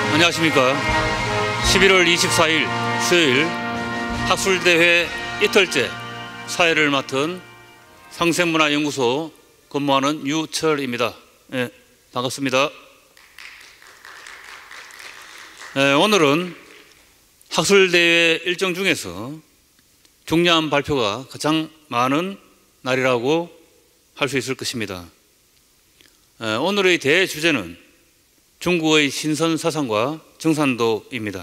안녕하십니까. 11월 24일 수요일 학술대회 이틀째 사회를 맡은 상생문화연구소 근무하는 유철입니다. 네, 반갑습니다. 오늘은 학술대회 일정 중에서 중요한 발표가 가장 많은 날이라고 할 수 있을 것입니다. 오늘의 대주제는 중국의 신선사상과 정산도입니다.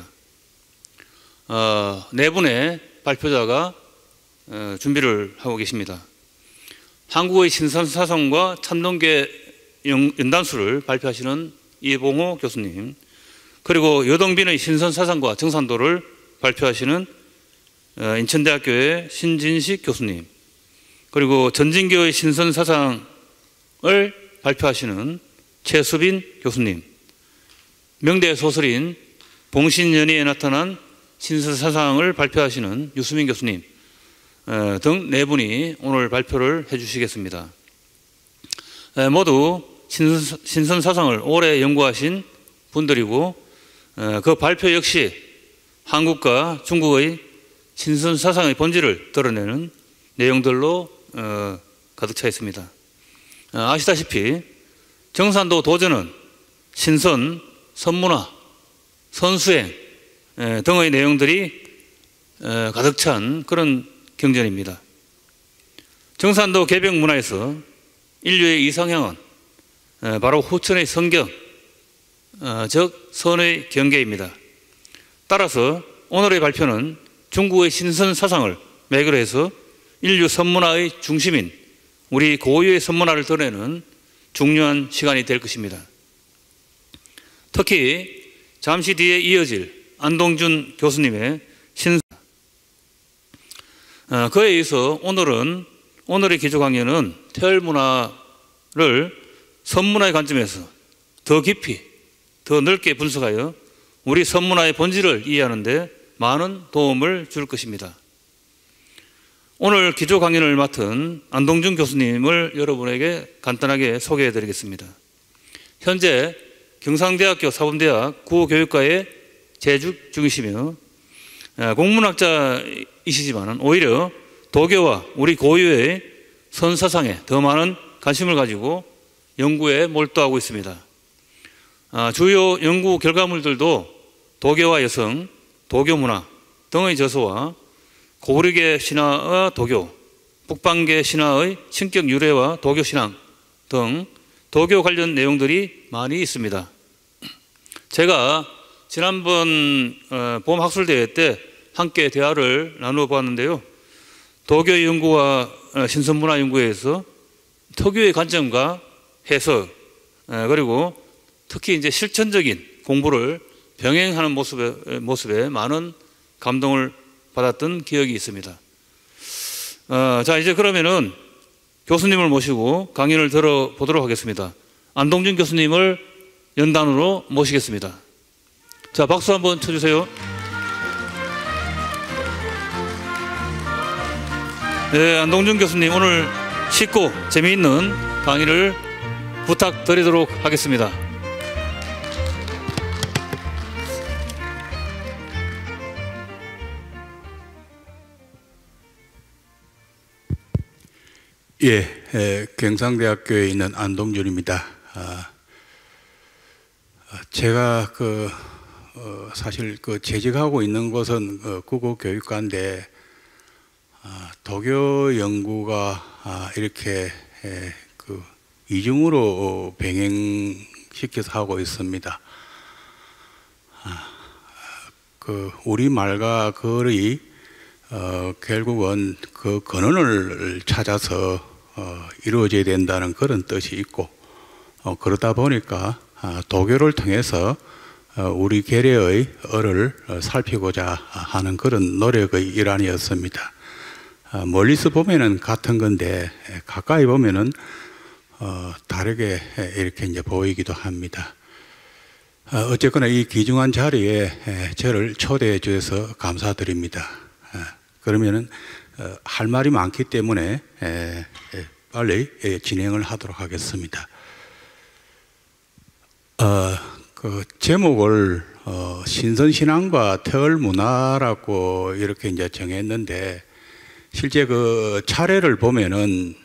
네 분의 발표자가 준비를 하고 계십니다. 한국의 신선사상과 참동계 연단수를 발표하시는 이봉호 교수님, 그리고 여동빈의 신선사상과 정산도를 발표하시는 인천대학교의 신진식 교수님, 그리고 전진교의 신선사상을 발표하시는 최수빈 교수님, 명대 소설인 봉신연의에 나타난 신선사상을 발표하시는 유수민 교수님 등 네 분이 오늘 발표를 해 주시겠습니다. 모두 신선사상을 오래 연구하신 분들이고 그 발표 역시 한국과 중국의 신선사상의 본질을 드러내는 내용들로 가득 차 있습니다. 아시다시피 정산도 도전은 신선, 선문화, 선수행 등의 내용들이 가득 찬 그런 경전입니다. 정산도 개벽 문화에서 인류의 이상향은 바로 후천의 성경, 즉 선의 경계입니다. 따라서 오늘의 발표는 중국의 신선 사상을 매개로 해서 인류 선문화의 중심인 우리 고유의 선문화를 드러내는 중요한 시간이 될 것입니다. 특히 잠시 뒤에 이어질 안동준 교수님의 신선, 그에 의해서 오늘의 기조 강연은 태열문화를 선문화의 관점에서 더 깊이, 더 넓게 분석하여 우리 선문화의 본질을 이해하는 데 많은 도움을 줄 것입니다. 오늘 기조 강연을 맡은 안동준 교수님을 여러분에게 간단하게 소개해 드리겠습니다. 현재 경상대학교 사범대학 국어교육과에 재직 중이시며 공문학자이시지만 오히려 도교와 우리 고유의 선사상에 더 많은 관심을 가지고 연구에 몰두하고 있습니다. 주요 연구 결과물들도 도교와 여성, 도교문화 등의 저서와 고구려계 신화와 도교, 북방계 신화의 신격 유래와 도교신앙 등 도교 관련 내용들이 많이 있습니다. 제가 지난번 봄 학술대회 때 함께 대화를 나누어 보았는데요. 도교 연구와 신선문화 연구에서 특유의 관점과 해석, 그리고 특히 이제 실천적인 공부를 병행하는 모습에 많은 감동을 받았던 기억이 있습니다. 자, 이제 그러면은 교수님을 모시고 강연을 들어보도록 하겠습니다. 안동준 교수님을 연단으로 모시겠습니다. 자, 박수 한번 쳐주세요. 네, 안동준 교수님 오늘 쉽고 재미있는 강의를 부탁드리도록 하겠습니다. 예, 경상대학교에 있는 안동준입니다. 제가 사실 재직하고 있는 곳은 국어교육과인데 도교 연구가 이렇게 이중으로 병행시켜서 하고 있습니다. 우리 말과 글이 결국은 그 근원을 찾아서 이루어져야 된다는 그런 뜻이 있고 그러다 보니까 도교를 통해서 우리 계례의 얼을 살피고자 하는 그런 노력의 일환이었습니다. 멀리서 보면은 같은 건데 가까이 보면은 다르게 이렇게 이제 보이기도 합니다. 어쨌거나 이 귀중한 자리에 저를 초대해 주셔서 감사드립니다. 그러면은 할 말이 많기 때문에 빨리 진행을 하도록 하겠습니다. 그 제목을 신선신앙과 태월문화라고 이렇게 이제 정했는데, 실제 그 차례를 보면은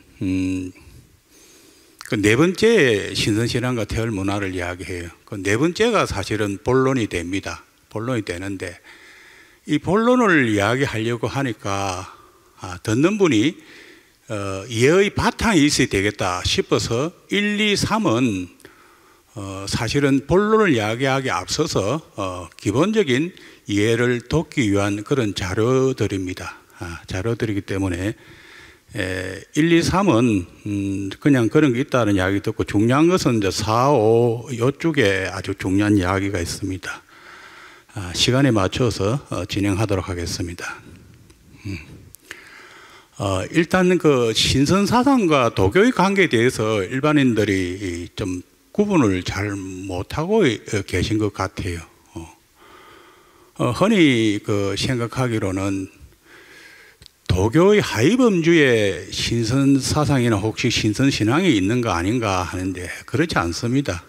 그 네 번째 신선신앙과 태월문화를 이야기해요. 그 네 번째가 사실은 본론이 됩니다. 본론이 되는데, 이 본론을 이야기하려고 하니까 듣는 분이 이해의 바탕이 있어야 되겠다 싶어서 1, 2, 3은 사실은 본론을 이야기하기 앞서서 기본적인 이해를 돕기 위한 그런 자료들입니다. 자료들이기 때문에 1, 2, 3은 그냥 그런 게 있다는 이야기 듣고, 중요한 것은 이제 4, 5 이쪽에 아주 중요한 이야기가 있습니다. 시간에 맞춰서 진행하도록 하겠습니다. 일단 그 신선사상과 도교의 관계에 대해서 일반인들이 좀 구분을 잘 못하고 계신 것 같아요. 흔히 그 생각하기로는 도교의 하위범주에 신선사상이나 혹시 신선신앙이 있는 거 아닌가 하는데, 그렇지 않습니다.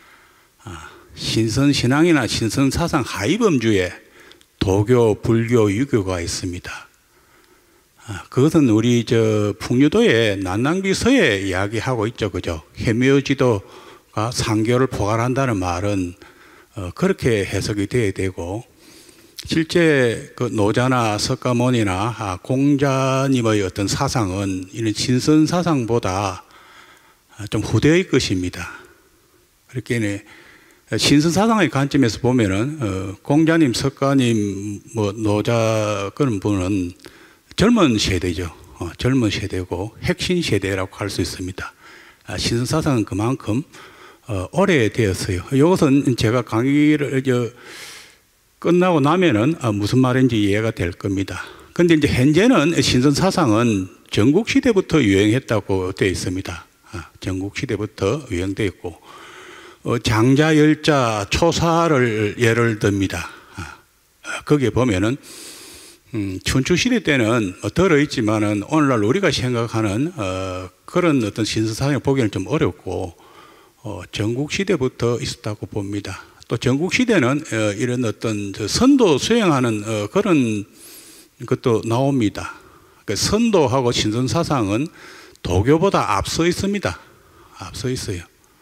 신선신앙이나 신선사상 하위범주에 도교, 불교, 유교가 있습니다. 그것은 우리 풍류도의 난낭비서에 이야기하고 있죠, 그죠? 해묘지도가 상교를 포괄한다는 말은 그렇게 해석이 돼야 되고, 실제 그 노자나 석가모니나 공자님의 어떤 사상은 이런 신선 사상보다 좀 후대의 것입니다. 그렇게 신선 사상의 관점에서 보면은 공자님, 석가님, 뭐 노자 그런 분은 젊은 세대죠. 젊은 세대고 핵심 세대라고 할 수 있습니다. 신선 사상은 그만큼 오래되었어요. 이것은 제가 강의를 끝나고 나면은 무슨 말인지 이해가 될 겁니다. 근데 이제 현재는 신선 사상은 전국 시대부터 유행했다고 되어 있습니다. 전국 시대부터 유행되어 있고, 장자, 열자, 초사를 예를 듭니다. 거기에 보면은 춘추 시대 때는 덜어 있지만은 오늘날 우리가 생각하는 그런 어떤 신선 사상을 보기는 좀 어렵고, 전국 시대부터 있었다고 봅니다. 또 전국 시대는 이런 어떤 선도 수행하는 그런 것도 나옵니다. 선도하고 신선 사상은 도교보다 앞서 있습니다. 앞서 있어요.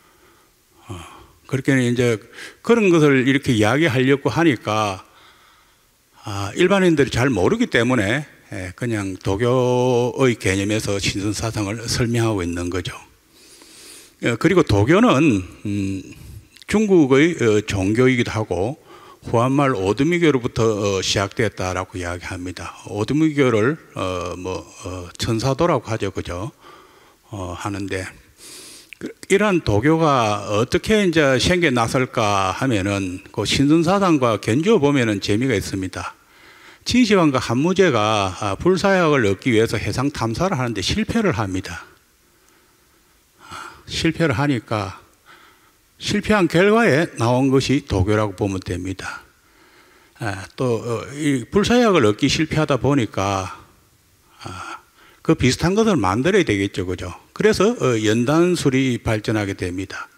그렇게 이제 그런 것을 이렇게 이야기하려고 하니까 일반인들이 잘 모르기 때문에 그냥 도교의 개념에서 신선 사상을 설명하고 있는 거죠. 그리고 도교는 중국의 종교이기도 하고 후한말 오두미교로부터 시작됐다라고 이야기합니다. 오두미교를 천사도라고 하죠, 그죠? 하는데 이러한 도교가 어떻게 이제 생겨 났을까 하면은 그 신선사상과 견주어 보면은 재미가 있습니다. 진시황과 한무제가 불사약을 얻기 위해서 해상 탐사를 하는데 실패를 합니다. 실패를 하니까 실패한 결과에 나온 것이 도교라고 보면 됩니다. 또 이 불사약을 얻기 실패하다 보니까 그 비슷한 것을 만들어야 되겠죠, 그죠? 그래서 연단술이 발전하게 됩니다.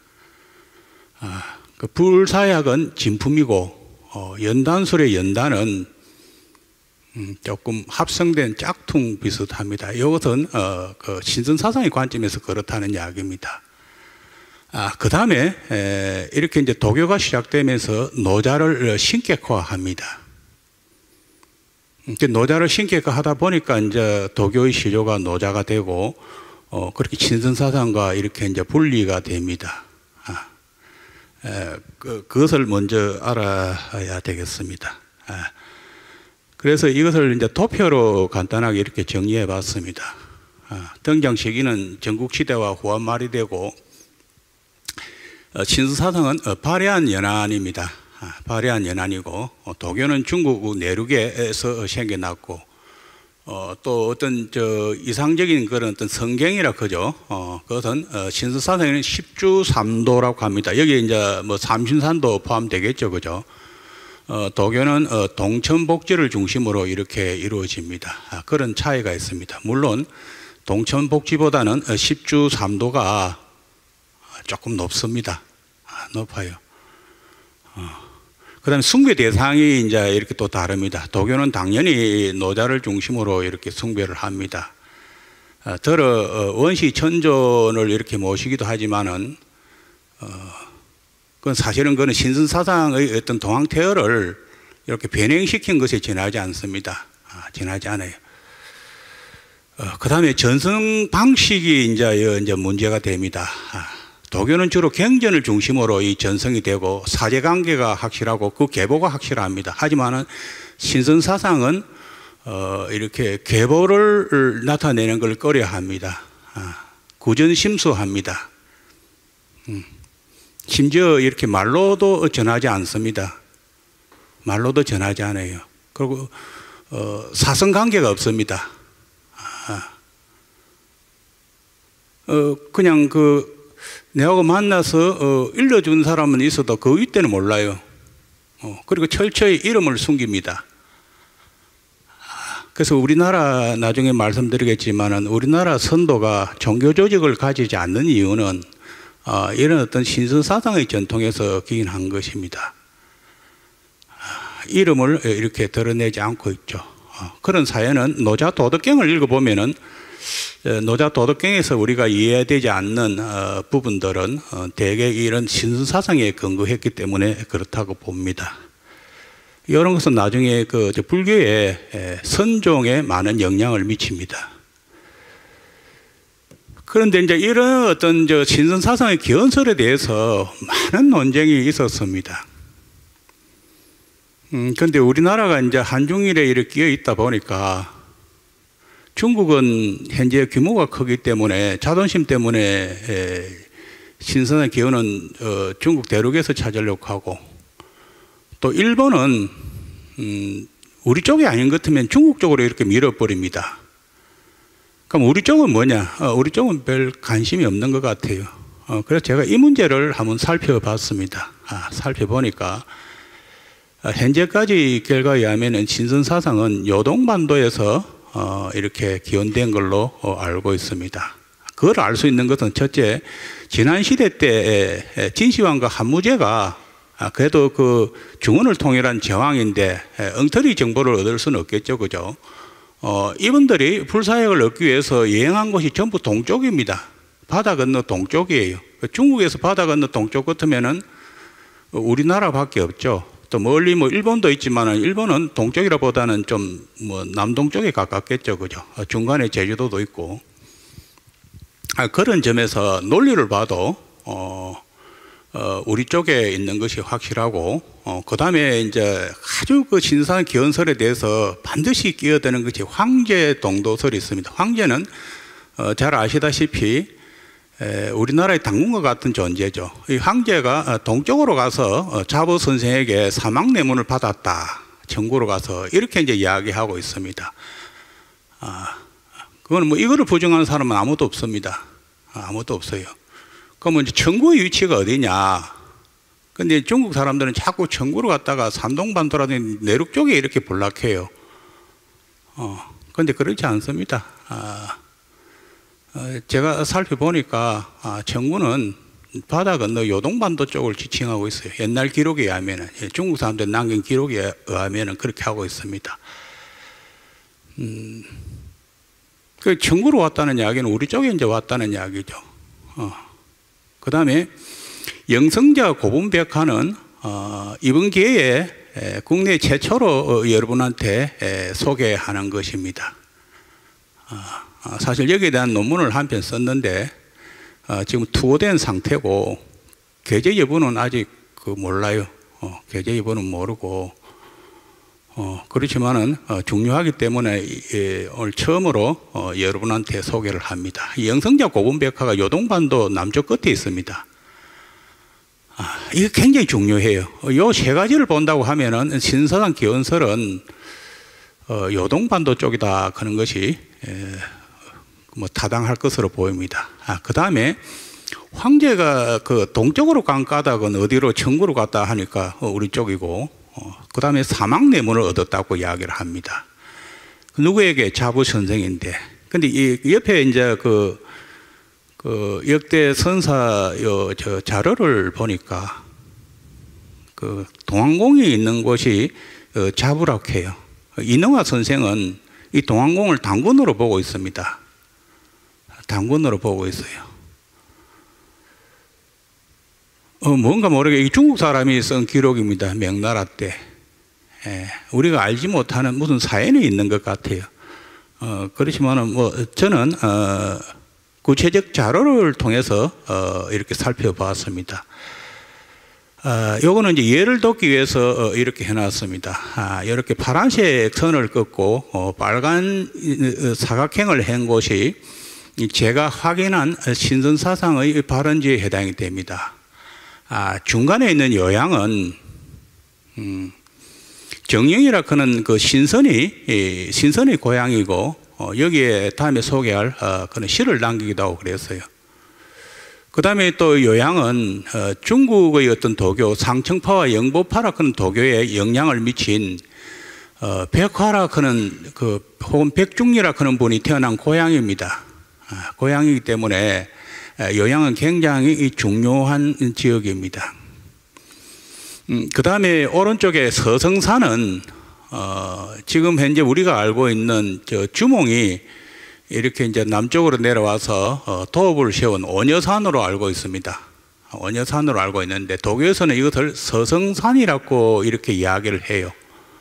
그 불사약은 진품이고 연단술의 연단은 조금 합성된 짝퉁 비슷합니다. 이것은 그 신선사상의 관점에서 그렇다는 이야기입니다. 그 다음에 이렇게 이제 도교가 시작되면서 노자를 신격화합니다. 노자를 신격화하다 보니까 이제 도교의 시조가 노자가 되고 그렇게 신선사상과 이렇게 이제 분리가 됩니다. 그것을 먼저 알아야 되겠습니다. 그래서 이것을 이제 도표로 간단하게 이렇게 정리해 봤습니다. 등장 시기는 전국시대와 후한말이 되고, 신선사상은 발해한 연안입니다. 발해한 연안이고, 도교는 중국 내륙에서 생겨났고, 또 어떤 이상적인 그런 어떤 성경이라 그죠. 그것은 신선사상에는 십주삼도라고 합니다. 여기 이제 뭐 삼신산도 포함되겠죠, 그죠. 도교는 동천복지를 중심으로 이렇게 이루어집니다. 그런 차이가 있습니다. 물론 동천복지보다는 십주삼도가 조금 높습니다. 높아요. 그다음에 숭배 대상이 이제 이렇게 또 다릅니다. 도교는 당연히 노자를 중심으로 이렇게 숭배를 합니다. 더러 원시 천존을 이렇게 모시기도 하지만은 그건 사실은 그는 신선사상의 어떤 동황태어를 이렇게 변형시킨 것에 지나지 않습니다. 지나지 않아요. 그다음에 전승 방식이 이제 문제가 됩니다. 도교는 주로 경전을 중심으로 이 전승이 되고 사제관계가 확실하고 그 계보가 확실합니다. 하지만은 신선사상은 이렇게 계보를 나타내는 걸 꺼려합니다. 구전심수합니다. 심지어 이렇게 말로도 전하지 않습니다. 말로도 전하지 않아요. 그리고 사성관계가 없습니다. 그냥 내하고 만나서 일러준 사람은 있어도 그 윗대는 몰라요. 그리고 철저히 이름을 숨깁니다. 그래서 우리나라 나중에 말씀드리겠지만은 우리나라 선도가 종교 조직을 가지지 않는 이유는 이런 어떤 신선사상의 전통에서 기인한 것입니다. 이름을 이렇게 드러내지 않고 있죠. 그런 사연은 노자 도덕경을 읽어보면은 노자 도덕경에서 우리가 이해되지 않는 부분들은 대개 이런 신선사상에 근거했기 때문에 그렇다고 봅니다. 이런 것은 나중에 불교에 선종에 많은 영향을 미칩니다. 그런데 이제 이런 어떤 신선사상의 기원설에 대해서 많은 논쟁이 있었습니다. 그런데 우리나라가 이제 한중일에 이렇게 끼어 있다 보니까 중국은 현재 규모가 크기 때문에 자존심 때문에 신선한 기원은 중국 대륙에서 찾으려고 하고, 또 일본은 우리 쪽이 아닌 것 같으면 중국 쪽으로 이렇게 밀어버립니다. 그럼 우리 쪽은 뭐냐? 우리 쪽은 별 관심이 없는 것 같아요. 그래서 제가 이 문제를 한번 살펴봤습니다. 살펴보니까 현재까지 결과에 의하면 신선사상은 요동반도에서 이렇게 기원된 걸로 알고 있습니다. 그걸 알 수 있는 것은 첫째, 지난 시대 때 진시황과 한무제가 그래도 그 중원을 통일한 제왕인데 엉터리 정보를 얻을 수는 없겠죠, 그죠? 이분들이 불사역을 얻기 위해서 여행한 곳이 전부 동쪽입니다. 바다 건너 동쪽이에요. 중국에서 바다 건너 동쪽 같으면은 우리나라밖에 없죠. 또 멀리 일본도 있지만은 일본은 동쪽이라보다는 좀 남동쪽에 가깝겠죠, 그죠? 중간에 제주도도 있고. 그런 점에서 논리를 봐도 우리 쪽에 있는 것이 확실하고, 그 다음에 이제 아주 그 신선 기원설에 대해서 반드시 끼어드는 것이 황제 동도설이 있습니다. 황제는 잘 아시다시피 우리나라의 당군과 같은 존재죠. 이 황제가 동쪽으로 가서 자보 선생에게 사막내문을 받았다. 청구로 가서 이렇게 이제 이야기하고 있습니다. 그거는 이거를 부정하는 사람은 아무도 없습니다. 아무도 없어요. 그러면 이제 청구의 위치가 어디냐? 근데 중국 사람들은 자꾸 청구로 갔다가 산동반도라든지 내륙 쪽에 이렇게 볼락해요. 근데 그렇지 않습니다. 제가 살펴보니까 청구는 바다 건너 요동반도 쪽을 지칭하고 있어요. 옛날 기록에 의하면은, 중국 사람들 남긴 기록에 의하면은 그렇게 하고 있습니다. 그 청구로 왔다는 이야기는 우리 쪽에 이제 왔다는 이야기죠. 그 다음에 영성자 고분백화는 이번 기회에 국내 최초로 여러분한테 소개하는 것입니다. 사실 여기에 대한 논문을 한 편 썼는데 지금 투고된 상태고 게재 여부는 아직 몰라요. 게재 여부는 모르고 그렇지만은 중요하기 때문에 오늘 처음으로 여러분한테 소개를 합니다. 영성자 고분백화가 요동반도 남쪽 끝에 있습니다. 이게 굉장히 중요해요. 요 세 가지를 본다고 하면은 신선한 기원설은 요동반도 쪽이다 하는 것이 타당할 것으로 보입니다. 그 다음에 황제가 그 동쪽으로 간 까닭은 어디로 청구로 갔다 하니까 우리 쪽이고, 그 다음에 사막내문을 얻었다고 이야기를 합니다. 누구에게? 자부 선생인데. 근데 이 옆에 이제 그 역대 선사 자료를 보니까 그 동안공이 있는 곳이 자부락해요. 이능화 선생은 이 동안공을 단군으로 보고 있습니다. 단군으로 보고 있어요. 뭔가 모르게 이 중국 사람이 쓴 기록입니다. 명나라 때. 우리가 알지 못하는 무슨 사연이 있는 것 같아요. 그렇지만은 뭐 저는 구체적 자료를 통해서 이렇게 살펴보았습니다. 요거는 이제 예를 돕기 위해서 이렇게 해놨습니다. 이렇게 파란색 선을 긋고 빨간 사각형을 한 곳이 제가 확인한 신선사상의 발원지에 해당이 됩니다. 중간에 있는 요양은 정영이라 하는 그 신선의 고향이고 여기에 다음에 소개할 그런 시를 남기기도 하고 그랬어요. 그 다음에 또 요양은 중국의 어떤 도교 상청파와 영보파라 하는 도교에 영향을 미친 백화라 하는 혹은 백중리라 하는 분이 태어난 고향입니다. 고향이기 때문에 요양은 굉장히 중요한 지역입니다. 그 다음에 오른쪽에 서성산은 지금 현재 우리가 알고 있는 저 주몽이 이렇게 이제 남쪽으로 내려와서 도읍을 세운 원여산으로 알고 있습니다. 원여산으로 알고 있는데 도교에서는 이것을 서성산이라고 이렇게 이야기를 해요.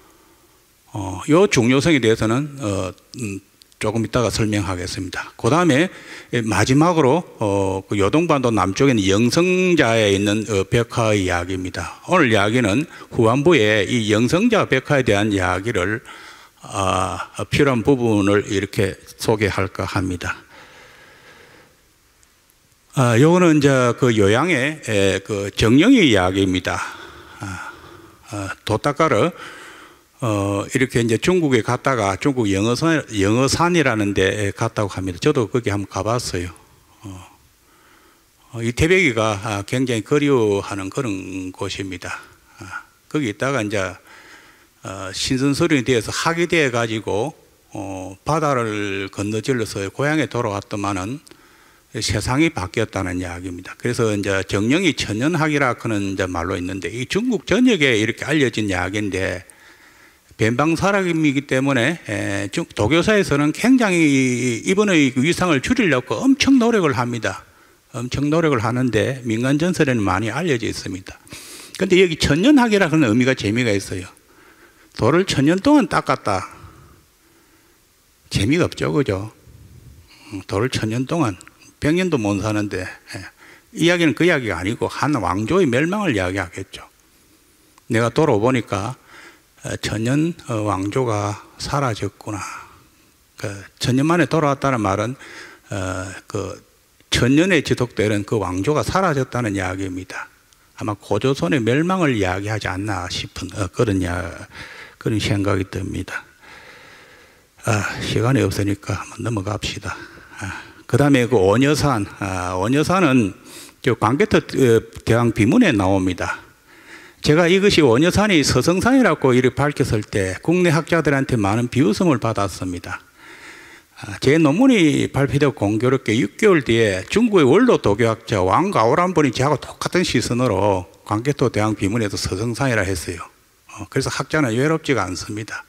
이 중요성에 대해서는 조금 이따가 설명하겠습니다. 그 다음에 마지막으로 그 요동반도 남쪽에는 영성자에 있는 벽화의 이야기입니다. 오늘 이야기는 후반부에 이 영성자 벽화에 대한 이야기를 필요한 부분을 이렇게 소개할까 합니다. 요거는 이제 그 요양의 그 정령의 이야기입니다. 도타가르 이렇게 이제 중국에 갔다가 중국 영어산이라는 데 갔다고 합니다. 저도 거기 한번 가봤어요. 이 태백이가 굉장히 그리워하는 그런 곳입니다. 거기 있다가 이제 신선설에 대해서 하게 돼 가지고 바다를 건너질러서 고향에 돌아왔더만은 세상이 바뀌었다는 이야기입니다. 그래서 이제 정령이 천년학이라 하는 이제 말로 있는데 이 중국 전역에 이렇게 알려진 이야기인데 변방사락이기 때문에 도교사에서는 굉장히 이번의 위상을 줄이려고 엄청 노력을 합니다. 엄청 노력을 하는데 민간 전설에는 많이 알려져 있습니다. 그런데 여기 천년학이라는 의미가 재미가 있어요. 돌을 1000년 동안 닦았다. 재미가 없죠, 그죠? 돌을 1000년 동안 100년도 못 사는데 이야기는 그 이야기가 아니고 한 왕조의 멸망을 이야기하겠죠. 내가 돌아보니까 1000년 왕조가 사라졌구나. 1000년 만에 돌아왔다는 말은 그 1000년에 지속되는 그 왕조가 사라졌다는 이야기입니다. 아마 고조선의 멸망을 이야기하지 않나 싶은 그런 생각이 듭니다. 시간이 없으니까 한번 넘어갑시다. 그 다음에 그 원여산, 원여산은 광개토 대왕 비문에 나옵니다. 제가 이것이 원여산이 서성산이라고 이렇게 밝혔을 때 국내 학자들한테 많은 비웃음을 받았습니다. 제 논문이 발표되고 공교롭게 6개월 뒤에 중국의 원로 도교학자 왕가오란 분이 저하고 똑같은 시선으로 광개토 대왕 비문에도 서성산이라 했어요. 그래서 학자는 외롭지가 않습니다.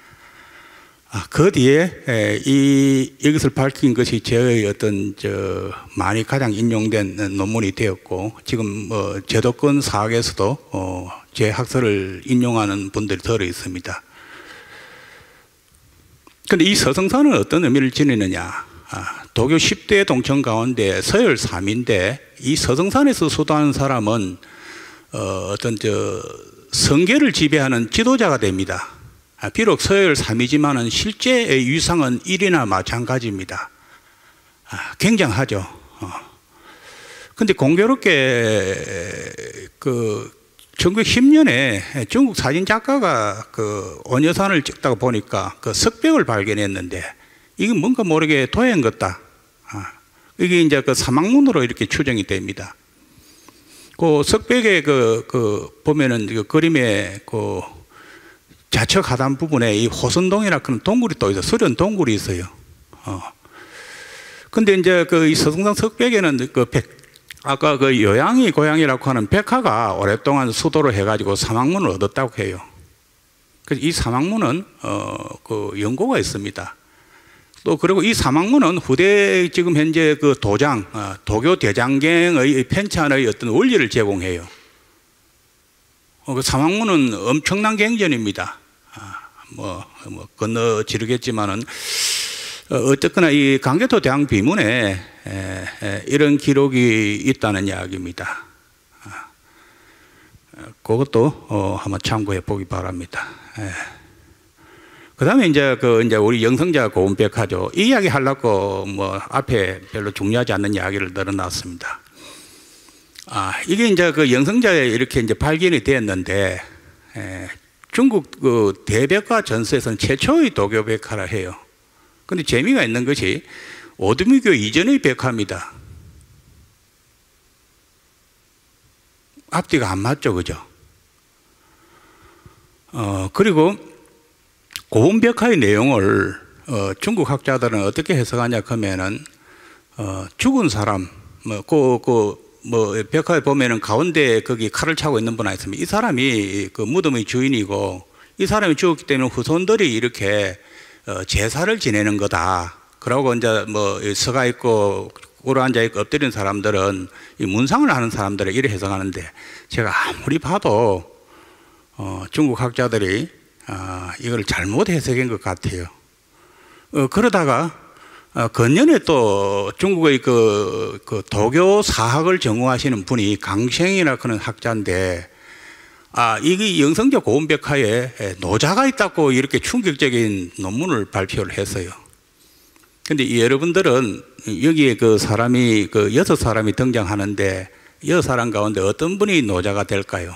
그 뒤에 이것을 밝힌 것이 저의 어떤 많이 가장 인용된 논문이 되었고 지금 제도권 사학에서도 제 학설을 인용하는 분들이 들어 있습니다. 그런데 이 서성산은 어떤 의미를 지니느냐? 도교 10대 동청 가운데 서열 3인데 이 서성산에서 수도하는 사람은 어떤 성계를 지배하는 지도자가 됩니다. 비록 서열 3이지만은 실제의 위상은 1이나 마찬가지입니다. 굉장하죠. 근데 공교롭게 1910년에 중국 사진 작가가 원여산을 찍다가 보니까 석벽을 발견했는데 이게 뭔가 모르게 도형 같다. 이게 이제 사막문으로 이렇게 추정이 됩니다. 그 석벽에 보면은 그림에 좌측 하단 부분에 이 호선동이라 그런 동굴이 또 있어요. 수련 동굴이 있어요. 근데 이제 이 서성산 석벽에는 아까 그 요양이 고향이라고 하는 백화가 오랫동안 수도로 해가지고 사망문을 얻었다고 해요. 그래서 이 사망문은 그 연고가 있습니다. 또 그리고 이 사망문은 후대 지금 현재 그 도장, 도교 대장경의 편찬의 어떤 원리를 제공해요. 그 사망문은 엄청난 경전입니다. 뭐 건너 지르겠지만은 어쨌거나 이 강개토 대왕 비문에 이런 기록이 있다는 이야기입니다. 그것도 한번 참고해 보기 바랍니다. 그 다음에 이제 우리 영성자 고운백화죠. 이 이야기 하려고 뭐 앞에 별로 중요하지 않는 이야기를 늘어놨습니다. 이게 이제 그 영성자에 이렇게 이제 발견이 되었는데, 중국 그 대백화 전서에서는 최초의 도교 백화라 해요. 근데 재미가 있는 것이 오두미교 이전의 백화입니다. 앞뒤가 안 맞죠, 그죠? 그리고 고운백화의 내용을 중국 학자들은 어떻게 해석하냐 하면은 죽은 사람 백화에 보면은 가운데 거기 칼을 차고 있는 분 있습니다. 이 사람이 그 무덤의 주인이고 이 사람이 죽었기 때문에 후손들이 이렇게 제사를 지내는 거다. 그러고 이제 뭐 서가 있고 꿇어 앉아 있고 엎드린 사람들은 이 문상을 하는 사람들을 이렇게 해석하는데, 제가 아무리 봐도 중국 학자들이 이걸 잘못 해석한 것 같아요. 그러다가 건년에 또 중국의 그 도교 사학을 전공하시는 분이 강생이라고 하는 학자인데, 이게 영성자 고운백화에 노자가 있다고 이렇게 충격적인 논문을 발표를 했어요. 근데 여러분들은 여기에 그 사람이 그 6사람이 등장하는데 6사람 가운데 어떤 분이 노자가 될까요?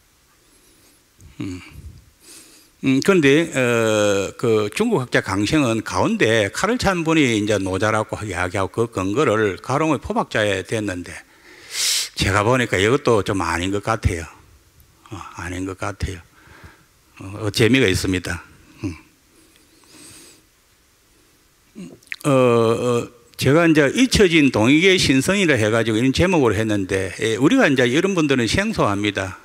그런데 그 중국 학자 강생은 가운데 칼을 찬 분이 이제 노자라고 이야기하고 그 근거를 가롱의 포박자에 댔는데, 제가 보니까 이것도 좀 아닌 것 같아요. 아닌 것 같아요. 재미가 있습니다. 제가 이제 잊혀진 동익의 신성이라 해가지고 이런 제목으로 했는데, 우리가 이제 이런 분들은 생소합니다.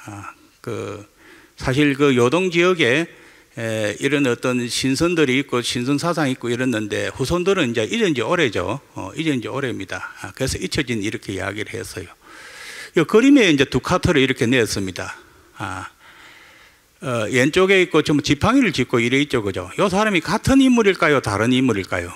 사실 그 요동 지역에 이런 어떤 신선들이 있고 신선 사상이 있고 이랬는데, 후손들은 이제 잊은 지 오래죠. 잊은 지 오래입니다. 그래서 잊혀진 이렇게 이야기를 했어요. 이 그림에 이제 두 카트를 이렇게 냈습니다. 왼쪽에 있고 좀 지팡이를 짚고 이래 있죠, 그죠? 이 사람이 같은 인물일까요? 다른 인물일까요?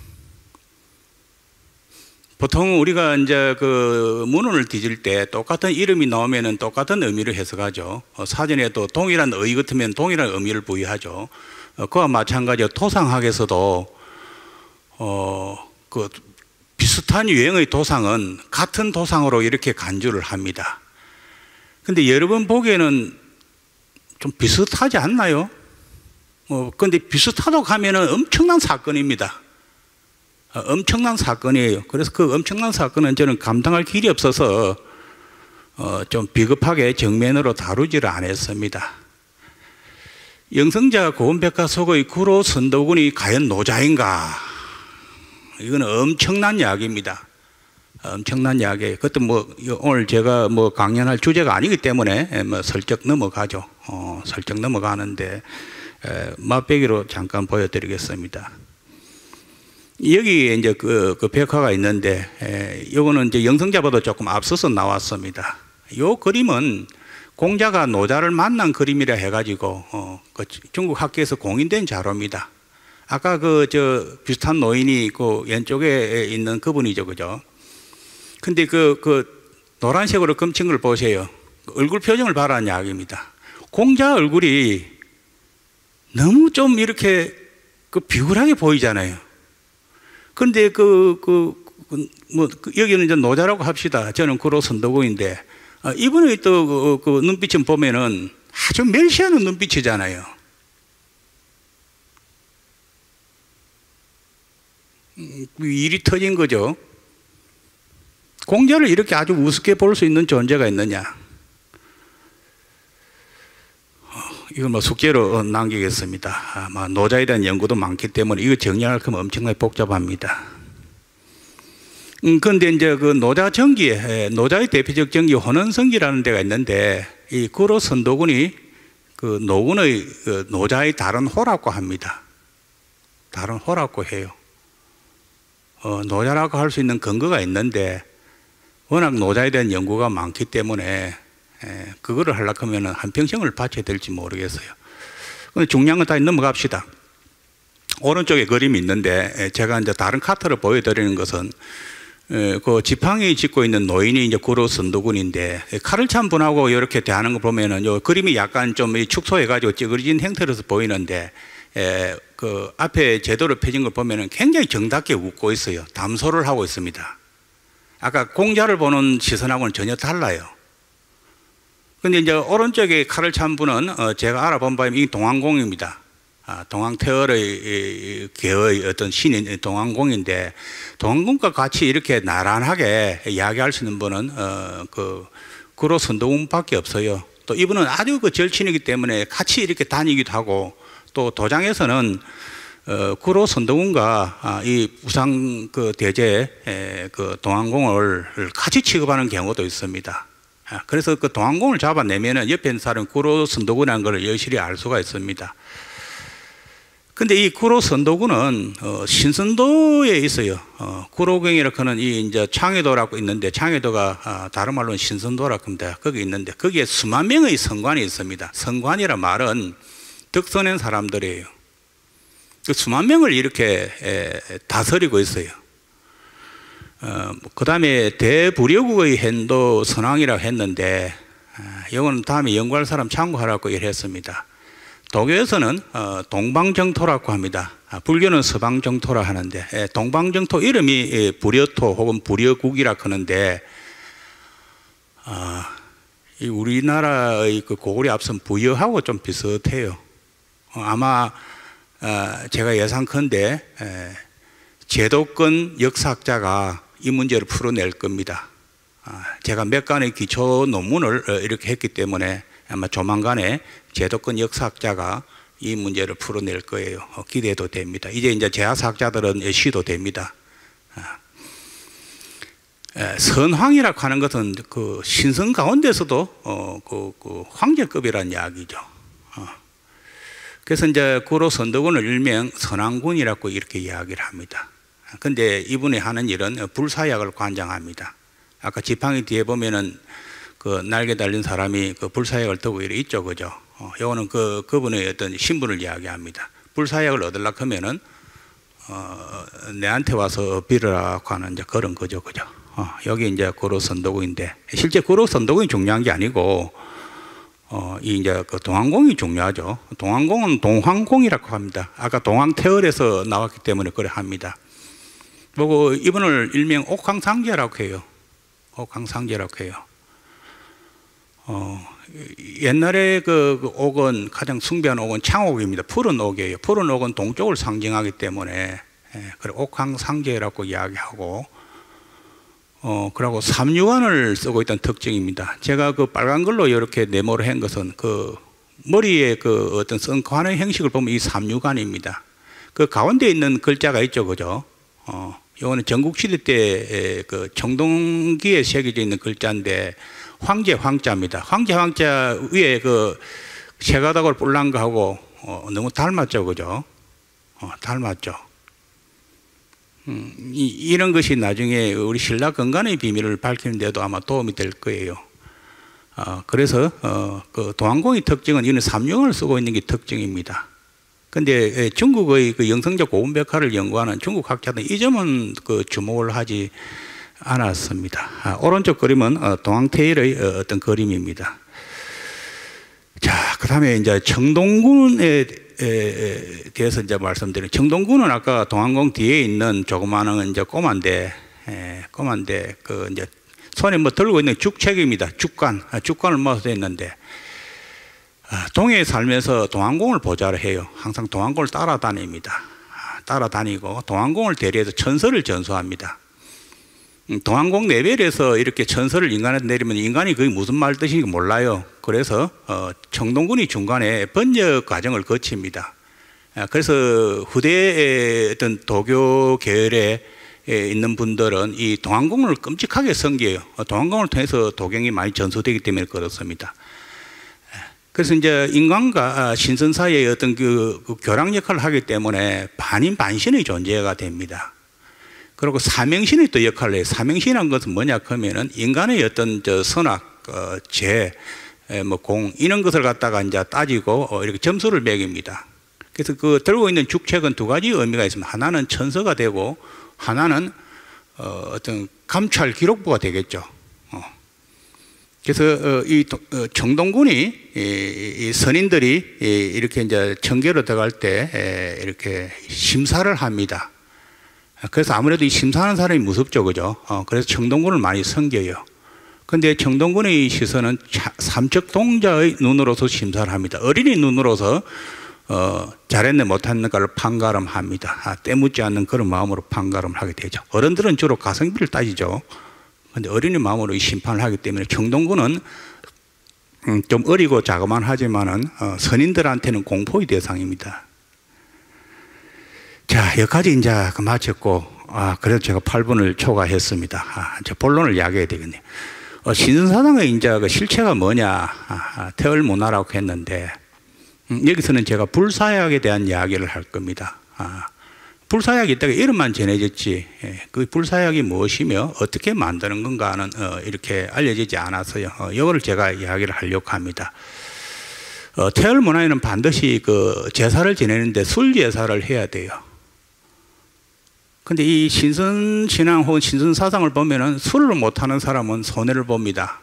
보통 우리가 이제 그 문헌을 뒤질 때 똑같은 이름이 나오면은 똑같은 의미를 해석하죠. 사전에도 동일한 의 같으면 동일한 의미를 부여하죠. 그와 마찬가지로 토상학에서도 그 비슷한 유형의 도상은 같은 도상으로 이렇게 간주를 합니다. 근데 여러분 보기에는 좀 비슷하지 않나요? 근데 비슷하다고 하면은 엄청난 사건입니다. 엄청난 사건이에요. 그래서 그 엄청난 사건은 저는 감당할 길이 없어서 좀 비겁하게 정면으로 다루지를 않았습니다. 영성자 고운백화 속의 구로 선도군이 과연 노자인가? 이건 엄청난 이야기입니다. 엄청난 이야기예요. 그것도 뭐 오늘 제가 뭐 강연할 주제가 아니기 때문에 뭐 슬쩍 넘어가죠. 슬쩍 넘어가는데 맛배기로 잠깐 보여드리겠습니다. 여기 이제 그 백화가 있는데, 이거는 이제 영성자보다 조금 앞서서 나왔습니다. 이 그림은 공자가 노자를 만난 그림이라 해가지고 그 중국 학계에서 공인된 자료입니다. 아까 비슷한 노인이 그 왼쪽에 있는 그분이죠, 그죠? 근데 그 노란색으로 검친 걸 보세요. 얼굴 표정을 봐라는 이야기입니다. 공자 얼굴이 너무 좀 이렇게 비굴하게 보이잖아요. 근데 여기는 이제 노자라고 합시다. 저는 구로 선도군인데, 이분의 또 그 눈빛을 보면은 아주 멸시하는 눈빛이잖아요. 일이 터진 거죠. 공자를 이렇게 아주 우습게 볼 수 있는 존재가 있느냐? 이걸 뭐 숙제로 남기겠습니다. 노자에 대한 연구도 많기 때문에 이거 정리할 거면 엄청나게 복잡합니다. 그런데 이제 그 노자 정기에, 노자의 대표적 정기 혼원성기라는 데가 있는데, 이 구로 선도군이 그 노군의 그 노자의 다른 호라고 합니다. 다른 호라고 해요. 노자라고 할 수 있는 근거가 있는데, 워낙 노자에 대한 연구가 많기 때문에, 그거를 하려고 하면 한평생을 바쳐야 될지 모르겠어요. 근데 중요한 건 다 넘어갑시다. 오른쪽에 그림이 있는데, 제가 이제 다른 카트를 보여드리는 것은, 그 지팡이 짚고 있는 노인이 이제 구로 선도군인데, 칼을 찬 분하고 이렇게 대하는 거 보면은 요 그림이 약간 좀 축소해가지고 찌그러진 형태로서 보이는데, 그 앞에 제대로 펴진 걸 보면은 굉장히 정답게 웃고 있어요. 담소를 하고 있습니다. 아까 공자를 보는 시선하고는 전혀 달라요. 근데 이제 오른쪽에 칼을 찬 분은 제가 알아본 바에 이 동안공입니다. 동황태월의 계의 어떤 신인 동황공인데, 동황공과 같이 이렇게 나란하게 이야기할 수 있는 분은 그 구로 선도군밖에 없어요. 또 이분은 아주 그 절친이기 때문에 같이 이렇게 다니기도 하고, 또 도장에서는 구로 선도군과 이 부상 그 대제 그 동황공을 같이 취급하는 경우도 있습니다. 그래서 그 동황공을 잡아내면은 옆에 있는 사람이 구로 선도군이라는 걸 여실히 알 수가 있습니다. 근데 이 구로 선도군은 신선도에 있어요. 구로경이라고 하는 이 이제 창해도라고 있는데, 창해도가 다른 말로는 신선도라고 합니다. 거기 있는데, 거기에 수만 명의 성관이 있습니다. 성관이란 말은 덕선한 사람들이에요. 그 수만 명을 이렇게 다스리고 있어요. 그 다음에 대부려국의 hen도 선왕이라고 했는데, 이거는 다음에 연구할 사람 참고하라고 일했습니다. 도교에서는 동방정토라고 합니다. 불교는 서방정토라 하는데, 동방정토 이름이 부려토 혹은 부려국이라고 하는데, 우리나라의 그 고구려 앞선 부여하고 좀 비슷해요. 아마 제가 예상컨대 제도권 역사학자가 이 문제를 풀어낼 겁니다. 제가 몇 간의 기초 논문을 이렇게 했기 때문에 아마 조만간에 제도권 역사학자가 이 문제를 풀어낼 거예요. 기대도 됩니다. 이제 재학사학자들은 시도 됩니다. 선황이라고 하는 것은 그 신선 가운데서도 그 황제급이라는 이야기죠. 그래서 이제 구로 선도군을 일명 선왕군이라고 이렇게 이야기를 합니다. 근데 이분이 하는 일은 불사약을 관장합니다. 아까 지팡이 뒤에 보면은 그 날개 달린 사람이 그 불사약을 들고 이래 있죠, 그죠? 요거는 그분의 어떤 신분을 이야기합니다. 불사약을 얻으려고 하면은 내한테 와서 빌으라고 하는 이제 그런 거죠, 그죠? 여기 이제 구로 선도군인데, 실제 구로 선도군이 중요한 게 아니고 이 이제 그 동황공이 중요하죠. 동황공은 동황공이라고 합니다. 아까 동황태월에서 나왔기 때문에 그래 합니다. 그리고 이분을 일명 옥황상제라고 해요. 옥황상제라고 해요. 옛날에 그 옥은 가장 숭배한 옥은 창옥입니다. 푸른 옥이에요. 푸른 옥은 동쪽을 상징하기 때문에 그래 옥황상제라고 이야기하고, 그리고 삼유관을 쓰고 있다는 특징입니다. 제가 그 빨간 걸로 이렇게 네모를 한 것은 그 머리에 그 어떤 성관의 형식을 보면 이 삼유관입니다. 그 가운데 있는 글자가 있죠, 그죠? 이거는 전국시대 때 그 청동기에 새겨져 있는 글자인데, 황제 황자입니다. 황제 황자 위에 그 새가닥을 뿔난 거하고 너무 닮았죠, 그죠? 닮았죠. 이런 것이 나중에 우리 신라 건간의 비밀을 밝히는 데도 아마 도움이 될 거예요. 그래서 그 동황공의 특징은 이는 삼룡을 쓰고 있는 게 특징입니다. 근데 중국의 그 영성적 고운백화를 연구하는 중국 학자들은 이 점은 그 주목을 하지 않았습니다. 오른쪽 그림은 동황태일의 어떤 그림입니다. 자, 그 다음에 이제 청동군에 대해서 이제 말씀드리는, 청동군은 아까 동황공 뒤에 있는 조그마한 이제 꼬만데 그 이제 손에 뭐 들고 있는 죽책입니다. 죽관을 모아서 있는데, 동해에 살면서 동황공을 보좌를 해요. 항상 동황공을 따라다닙니다. 따라다니고 동황공을 대리해서 천서를 전수합니다. 동황공 레벨에서 이렇게 천서를 인간한테 내리면 인간이 그게 무슨 말 뜻인지 몰라요. 그래서 청동군이 중간에 번역 과정을 거칩니다. 그래서 후대의 어떤 도교 계열의 있는 분들은 이 동안공을 끔찍하게 섬겨요. 동안공을 통해서 도경이 많이 전수되기 때문에 그렇습니다. 그래서 이제 인간과 신선 사이의 어떤 그 교랑 역할을 하기 때문에 반인 반신의 존재가 됩니다. 그리고 사명신의 또 역할을 해요. 사명신이라는 것은 뭐냐 하면은 인간의 어떤 선악, 죄, 뭐 공 이런 것을 갖다가 이제 따지고 이렇게 점수를 매깁니다. 그래서 그 들고 있는 죽책은 두 가지 의미가 있습니다. 하나는 천서가 되고 하나는 어떤 감찰 기록부가 되겠죠. 그래서 이 정동군이 이 선인들이 이렇게 이제 청계로 들어갈 때 이렇게 심사를 합니다. 그래서 아무래도 이 심사하는 사람이 무섭죠, 그죠? 그래서 정동군을 많이 섬겨요. 근데 정동군의 시선은 삼척 동자의 눈으로서 심사를 합니다. 어린이 눈으로서 잘했네 못했는가를 판가름합니다. 때묻지 않는 그런 마음으로 판가름을 하게 되죠. 어른들은 주로 가성비를 따지죠. 근데 어린이 마음으로 이 심판을 하기 때문에 정동군은 좀 어리고 자그만 하지만은 선인들한테는 공포의 대상입니다. 자, 여기까지 이제 마쳤고, 그래서 제가 8분을 초과했습니다. 이제 본론을 이야기해야 되겠네요. 신선사상의 이제 그 실체가 뭐냐, 태을문화라고 했는데, 여기서는 제가 불사약에 대한 이야기를 할 겁니다. 불사약이 있다가 이름만 전해졌지, 그 불사약이 무엇이며 어떻게 만드는 건가는 이렇게 알려지지 않아서요. 이거를 제가 이야기를 하려고 합니다. 태을문화에는 반드시 그 제사를 지내는데 술 제사를 해야 돼요. 근데 이 신선신앙 혹은 신선사상을 보면은 술을 못하는 사람은 손해를 봅니다.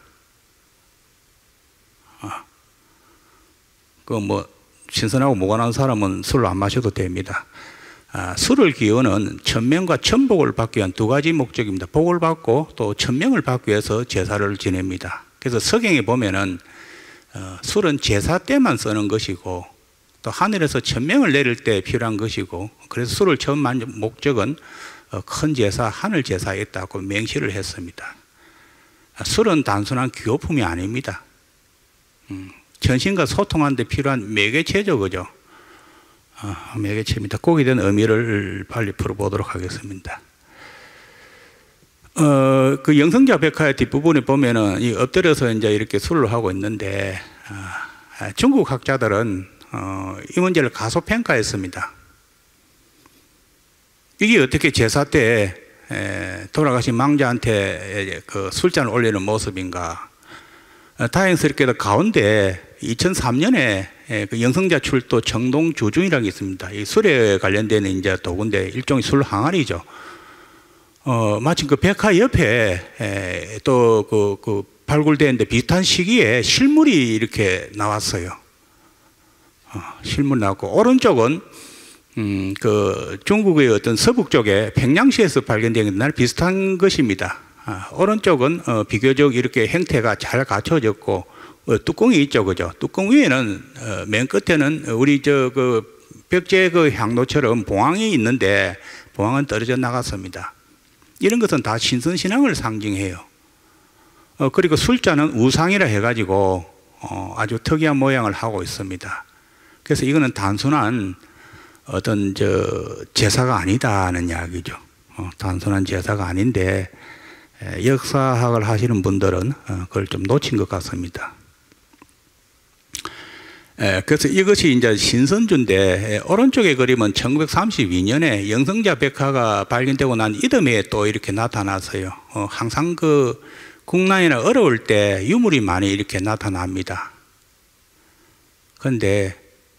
그 뭐 신선하고 무관한 사람은 술을 안 마셔도 됩니다. 술을 기원은 천명과 천복을 받기 위한 두 가지 목적입니다. 복을 받고 또 천명을 받기 위해서 제사를 지냅니다. 그래서 서경에 보면은 술은 제사 때만 쓰는 것이고 또 하늘에서 천명을 내릴 때 필요한 것이고, 그래서 술을 처음 만든 목적은 큰 제사, 하늘 제사에 있다고 명시를 했습니다. 술은 단순한 기호품이 아닙니다. 전신과 소통하는 데 필요한 매개체죠, 그죠? 매개체입니다. 거기에 대한 의미를 빨리 풀어보도록 하겠습니다. 그 영성자 백화의 뒷부분에 보면은 이 엎드려서 이제 이렇게 술을 하고 있는데, 중국 학자들은 이 문제를 가소평가했습니다. 이게 어떻게 제사 때 돌아가신 망자한테 그 술잔을 올리는 모습인가? 다행스럽게도 가운데 2003년에 그 영성자 출도 정동주중이라는 게 있습니다. 이 술에 관련된 이제 도구인데 일종의 술 항아리죠. 마침 그 백화 옆에 또 그 발굴되는데 비슷한 시기에 실물이 이렇게 나왔어요. 실물 나왔고, 오른쪽은 그 중국의 어떤 서북 쪽에 평양시에서 발견된 날 비슷한 것입니다. 오른쪽은 비교적 이렇게 형태가 잘 갖춰졌고 뚜껑이 있죠, 그죠? 뚜껑 위에는 맨 끝에는 우리 그 벽제 그 향로처럼 봉황이 있는데 봉황은 떨어져 나갔습니다. 이런 것은 다 신선신앙을 상징해요. 그리고 술잔은 우상이라 해가지고 아주 특이한 모양을 하고 있습니다. 그래서 이거는 단순한 어떤 제사가 아니다는 이야기죠. 단순한 제사가 아닌데 역사학을 하시는 분들은 그걸 좀 놓친 것 같습니다. 그래서 이것이 이제 신선주인데, 오른쪽의 그림은 1932년에 영성자 백화가 발견되고 난 이듬해 또 이렇게 나타났어요. 항상 그 국난이나 어려울 때 유물이 많이 이렇게 나타납니다. 그런데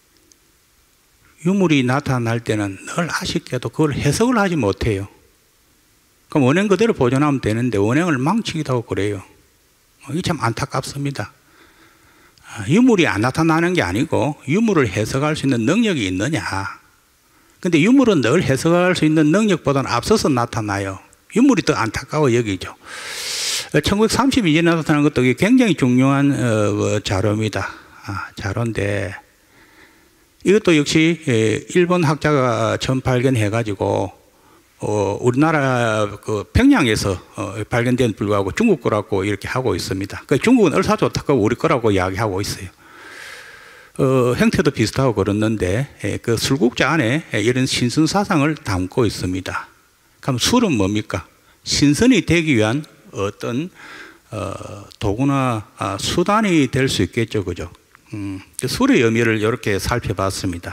유물이 나타날 때는 늘 아쉽게도 그걸 해석을 하지 못해요. 그럼 원형 그대로 보존하면 되는데 원형을 망치기도 하고 그래요. 이게 참 안타깝습니다. 유물이 안 나타나는 게 아니고 유물을 해석할 수 있는 능력이 있느냐. 근데 유물은 늘 해석할 수 있는 능력보다는 앞서서 나타나요. 유물이 더 안타까워 여기죠. 1932년에 나타난 것도 굉장히 중요한 자료입니다. 자료인데 이것도 역시 일본 학자가 처음 발견해가지고 우리나라 그 평양에서 발견된 불구하고 중국 거라고 이렇게 하고 있습니다. 중국은 얼사좋다고 우리 거라고 이야기하고 있어요. 형태도 비슷하고 그렇는데 그 술국자 안에 이런 신선사상을 담고 있습니다. 그럼 술은 뭡니까? 신선이 되기 위한 어떤 도구나 수단이 될 수 있겠죠, 그죠? 술의 의미를 이렇게 살펴봤습니다.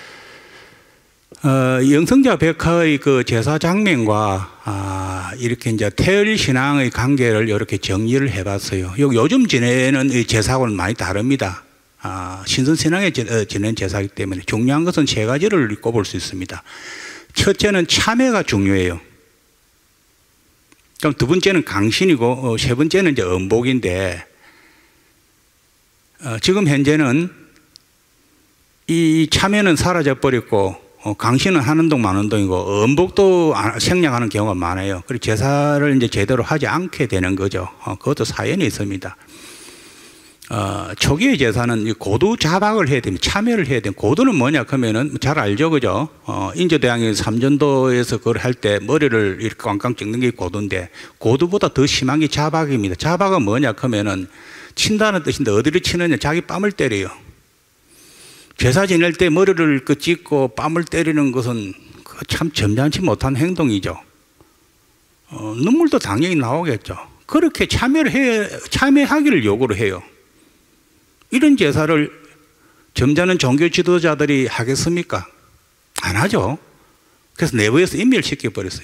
영성자 백화의 그 제사 장면과 이렇게 이제 태열 신앙의 관계를 이렇게 정리를 해봤어요. 요즘 지내는 이 제사하고는 많이 다릅니다. 신선 신앙에 지낸 제사이기 때문에 중요한 것은 세 가지를 꼽을 수 있습니다. 첫째는 참회가 중요해요. 그럼 두 번째는 강신이고 세 번째는 이제 음복인데 지금 현재는 이 참회는 사라져 버렸고 강신은 하는 동 마는 동이고 음복도 생략하는 경우가 많아요. 그리고 제사를 이제 제대로 하지 않게 되는 거죠. 그것도 사연이 있습니다. 초기의 제사는 고두 자박을 해야 됩니다. 참여를 해야 됩니다. 고두는 뭐냐 하면은 잘 알죠, 그죠? 인조대왕이 삼전도에서 그걸 할 때 머리를 이렇게 꽝꽝 찍는 게 고두인데 고두보다 더 심한 게 자박입니다. 자박은 뭐냐 하면은 친다는 뜻인데 어디를 치느냐? 자기 뺨을 때려요. 제사 지낼 때 머리를 찍고 뺨을 때리는 것은 참 점잖지 못한 행동이죠. 눈물도 당연히 나오겠죠. 그렇게 참여하기를 요구를 해요. 이런 제사를 점잖은 종교 지도자들이 하겠습니까? 안 하죠. 그래서 내부에서 인멸시켜 버렸어요.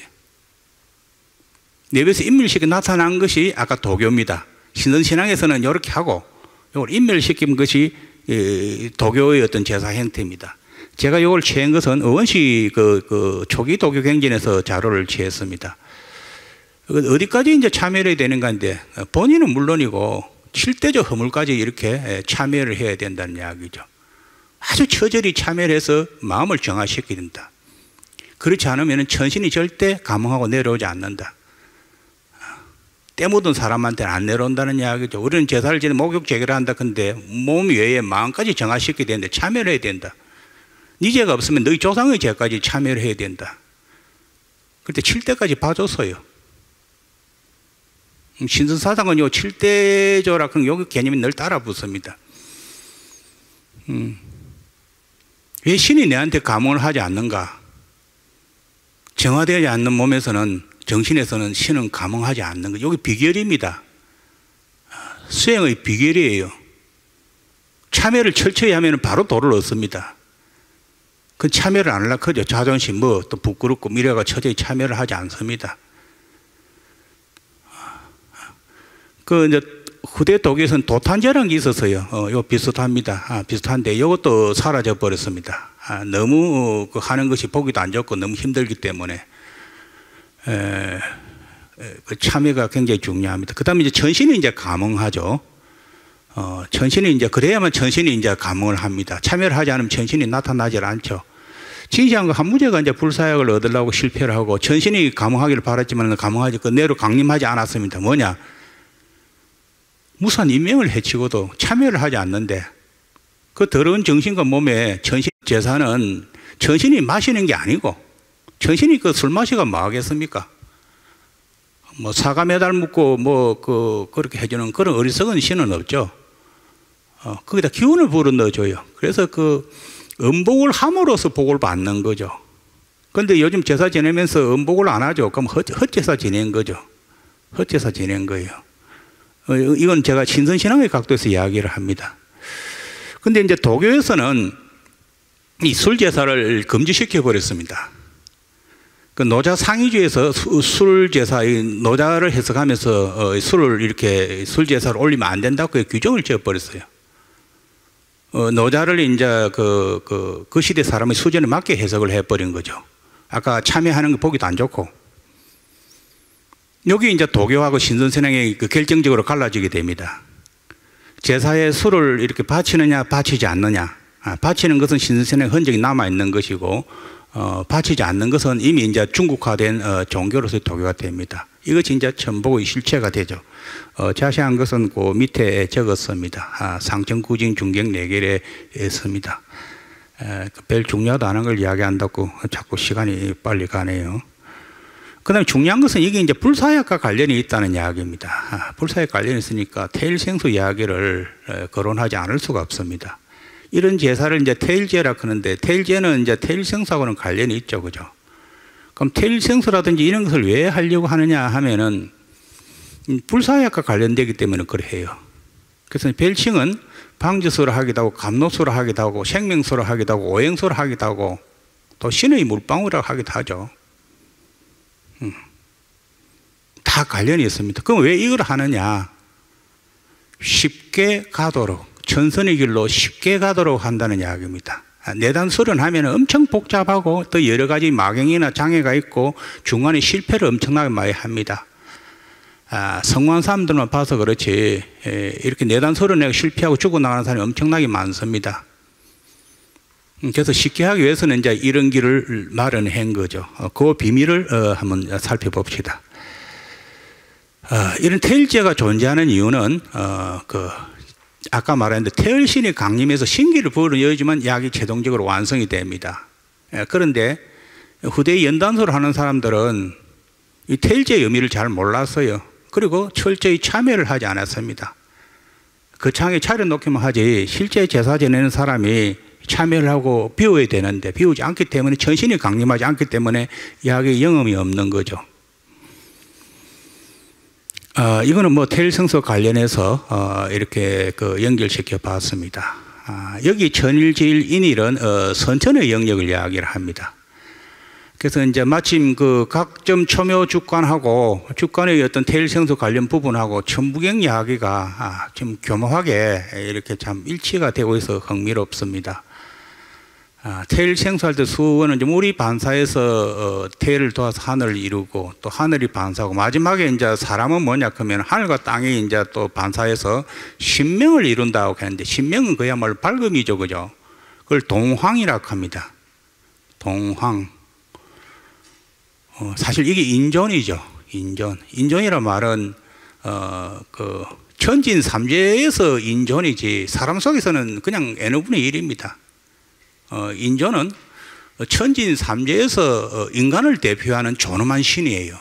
내부에서 인멸시켜 나타난 것이 아까 도교입니다. 신선신앙에서는 이렇게 하고 이걸 인멸시킨 것이 도교의 어떤 제사 형태입니다. 제가 이걸 취한 것은 의원시 그 초기 도교 경전에서 자료를 취했습니다. 어디까지 이제 참여를 해야 되는가인데 본인은 물론이고 7대조 허물까지 이렇게 참여를 해야 된다는 이야기죠. 아주 처절히 참여를 해서 마음을 정화시켜야 된다. 그렇지 않으면 천신이 절대 감흥하고 내려오지 않는다. 때 묻은 사람한테는 안 내려온다는 이야기죠. 우리는 제사를 지내 목욕 제거를 한다. 근데 몸 외에 마음까지 정화시켜야 되는데 참여를 해야 된다. 네 죄가 없으면 너희 조상의 죄까지 참여를 해야 된다. 그때 7대까지 봐줬어요. 신선사상은 요 7대조라 그런 요 개념이 늘 따라 붙습니다. 왜 신이 내한테 감흥을 하지 않는가? 정화되지 않는 몸에서는 정신에서는 신은 감흥하지 않는 거. 여기 비결입니다. 수행의 비결이에요. 참여를 철저히 하면 바로 도를 얻습니다. 그 참여를 안 하려고 하죠. 자존심 또 부끄럽고 미래가 철저히 참여를 하지 않습니다. 이제 후대 독일에서는 도탄제라는 게 있었어요. 이거 비슷합니다. 비슷한데 이것도 사라져 버렸습니다. 너무 하는 것이 보기도 안 좋고 너무 힘들기 때문에 참여가 굉장히 중요합니다. 그 다음에 이제 천신이 이제 감흥하죠. 천신이 이제 그래야만 천신이 이제 감흥을 합니다. 참여를 하지 않으면 천신이 나타나질 않죠. 진시황과 한무제가 이제 불사약을 얻으려고 실패를 하고 천신이 감흥하기를 바랐지만 감흥하지 그대로 강림하지 않았습니다. 뭐냐? 무산 인명을 해치고도 참여를 하지 않는데 그 더러운 정신과 몸에 천신 제사는 천신이 마시는 게 아니고 천신이 그 술 마시가 뭐 하겠습니까? 뭐 사과 매달 묻고 그렇게 해주는 그런 어리석은 신은 없죠. 거기다 기운을 불어 넣어줘요. 그래서 그 음복을 함으로써 복을 받는 거죠. 그런데 요즘 제사 지내면서 음복을 안 하죠. 그럼 헛제사 지낸 거죠. 헛제사 지낸 거예요. 이건 제가 신선신앙의 각도에서 이야기를 합니다. 근데 이제 도교에서는 이 술제사를 금지시켜 버렸습니다. 그 노자 상의주에서 술제사의 노자를 해석하면서 술을 이렇게 술제사를 올리면 안 된다고 규정을 지어 버렸어요. 노자를 이제 그 시대 사람의 수준에 맞게 해석을 해버린 거죠. 아까 참여하는 거 보기도 안 좋고. 여기 이제 도교하고 신선신앙이 결정적으로 갈라지게 됩니다. 제사에 술을 이렇게 바치느냐, 바치지 않느냐. 바치는 것은 신선신앙의 흔적이 남아있는 것이고, 바치지 않는 것은 이미 이제 중국화된 종교로서의 도교가 됩니다. 이것이 이제 천복의 실체가 되죠. 자세한 것은 그 밑에 적었습니다. 상천구징 중경 네결에 있습니다. 별 중요하도 않은 걸 이야기한다고 자꾸 시간이 빨리 가네요. 그 다음에 중요한 것은 이게 이제 불사약과 관련이 있다는 이야기입니다. 불사약 관련이 있으니까 태일생수 이야기를 거론하지 않을 수가 없습니다. 이런 제사를 이제 태일제라 하는데 태일제는 이제 태일생수하고는 관련이 있죠. 그죠? 그럼 태일생수라든지 이런 것을 왜 하려고 하느냐 하면은 불사약과 관련되기 때문에 그래요. 그래서 벨칭은 방주수로 하기도 하고 감로수로 하기도 하고 생명수로 하기도 하고 오행수로 하기도 하고 또 신의 물방울이라고 하기도 하죠. 다 관련이 있습니다. 그럼 왜 이걸 하느냐? 쉽게 가도록, 전선의 길로 쉽게 가도록 한다는 이야기입니다. 내단 수련하면 엄청 복잡하고 또 여러 가지 막연이나 장애가 있고 중간에 실패를 엄청나게 많이 합니다. 성공한 사람들만 봐서 그렇지 이렇게 내단 수련에 실패하고 죽어나가는 사람이 엄청나게 많습니다. 그래서 쉽게 하기 위해서는 이제 이런 길을 마련한 거죠. 그 비밀을 한번 살펴봅시다. 이런 태일제가 존재하는 이유는 아까 말했는데 태일신이 강림해서 신기를 불어넣어야지만 약이 최종적으로 완성이 됩니다. 그런데 후대에 연단소를 하는 사람들은 이 태일제의 의미를 잘 몰랐어요. 그리고 철저히 참여를 하지 않았습니다. 거창하게 차려놓기만 하지 실제 제사 지내는 사람이 참여를 하고 비워야 되는데 비우지 않기 때문에 전신이 강림하지 않기 때문에 약의 영험이 없는 거죠. 이거는 뭐 태일성서 관련해서 이렇게 연결시켜 봤습니다. 여기 전일지일인일은 선천의 영역을 이야기를 합니다. 그래서 이제 마침 각점 초묘 주관하고 주관의 어떤 태일성서 관련 부분하고 천부경 이야기가 좀 교묘하게 이렇게 참 일치가 되고 있어 흥미롭습니다. 태일생수할 때 수원은 우리 반사에서 태를 도와서 하늘을 이루고 또 하늘이 반사하고 마지막에 이제 사람은 뭐냐 그러면 하늘과 땅이 이제 또 반사해서 신명을 이룬다고 하는데 신명은 그야말로 밝음이죠, 그죠? 그걸 동황이라고 합니다. 동황. 사실 이게 인존이죠. 인존이란 말은 천진 삼재에서 인존이지 사람 속에서는 그냥 n분의 1입니다. 인존은 천진 삼재에서 인간을 대표하는 존엄한 신이에요.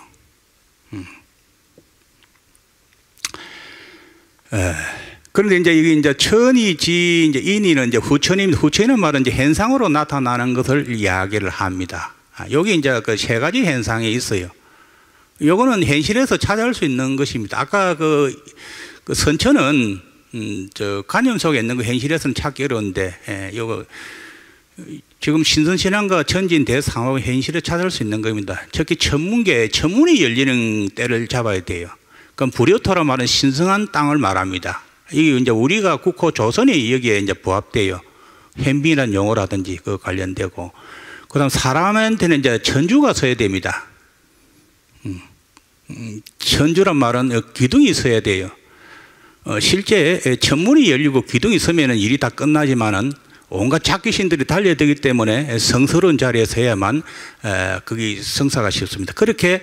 그런데 이제 이게 이제 천이지 이제 인이는 이제 후천입니다. 후천이는 말은 이제 현상으로 나타나는 것을 이야기를 합니다. 여기 이제 세 가지 현상이 있어요. 요거는 현실에서 찾아올 수 있는 것입니다. 아까 선천은 관념 속에 있는 거 현실에서는 찾기 어려운데, 요거 지금 신선신앙과 천진 대상하고 현실에 찾아올 수 있는 겁니다. 특히 천문이 열리는 때를 잡아야 돼요. 그럼 불효토라 말은 신성한 땅을 말합니다. 이게 이제 우리가 국호 조선이 여기에 이제 부합돼요. 현빈이라는 용어라든지 관련되고. 그 다음 사람한테는 이제 천주가 서야 됩니다. 천주란 말은 기둥이 서야 돼요. 실제 천문이 열리고 기둥이 서면은 일이 다 끝나지만은 온갖 작귀신들이 달려들기 때문에 성스러운 자리에 서야만 그게 성사가 쉽습니다. 그렇게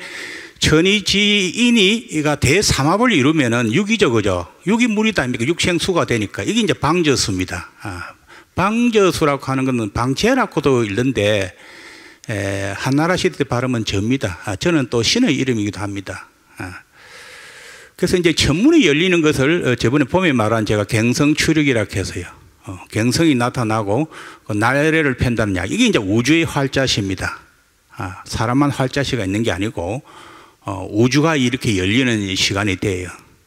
천이지인이가 대삼합을 이루면은 육이죠, 그죠? 육이 물이다 아닙니까? 육생수가 되니까 이게 이제 방저수입니다. 방저수라고 하는 것은 방제라고도 읽는데 한나라 시대 때 발음은 저입니다. 저는 또 신의 이름이기도 합니다. 그래서 이제 천문이 열리는 것을 저번에 봄에 말한 제가 갱성추력이라고 해서요. 갱성이 나타나고 나래를 편다는 이야기. 이게 이제 우주의 활자시입니다. 사람만 활자시가 있는 게 아니고 우주가 이렇게 열리는 시간이 돼요.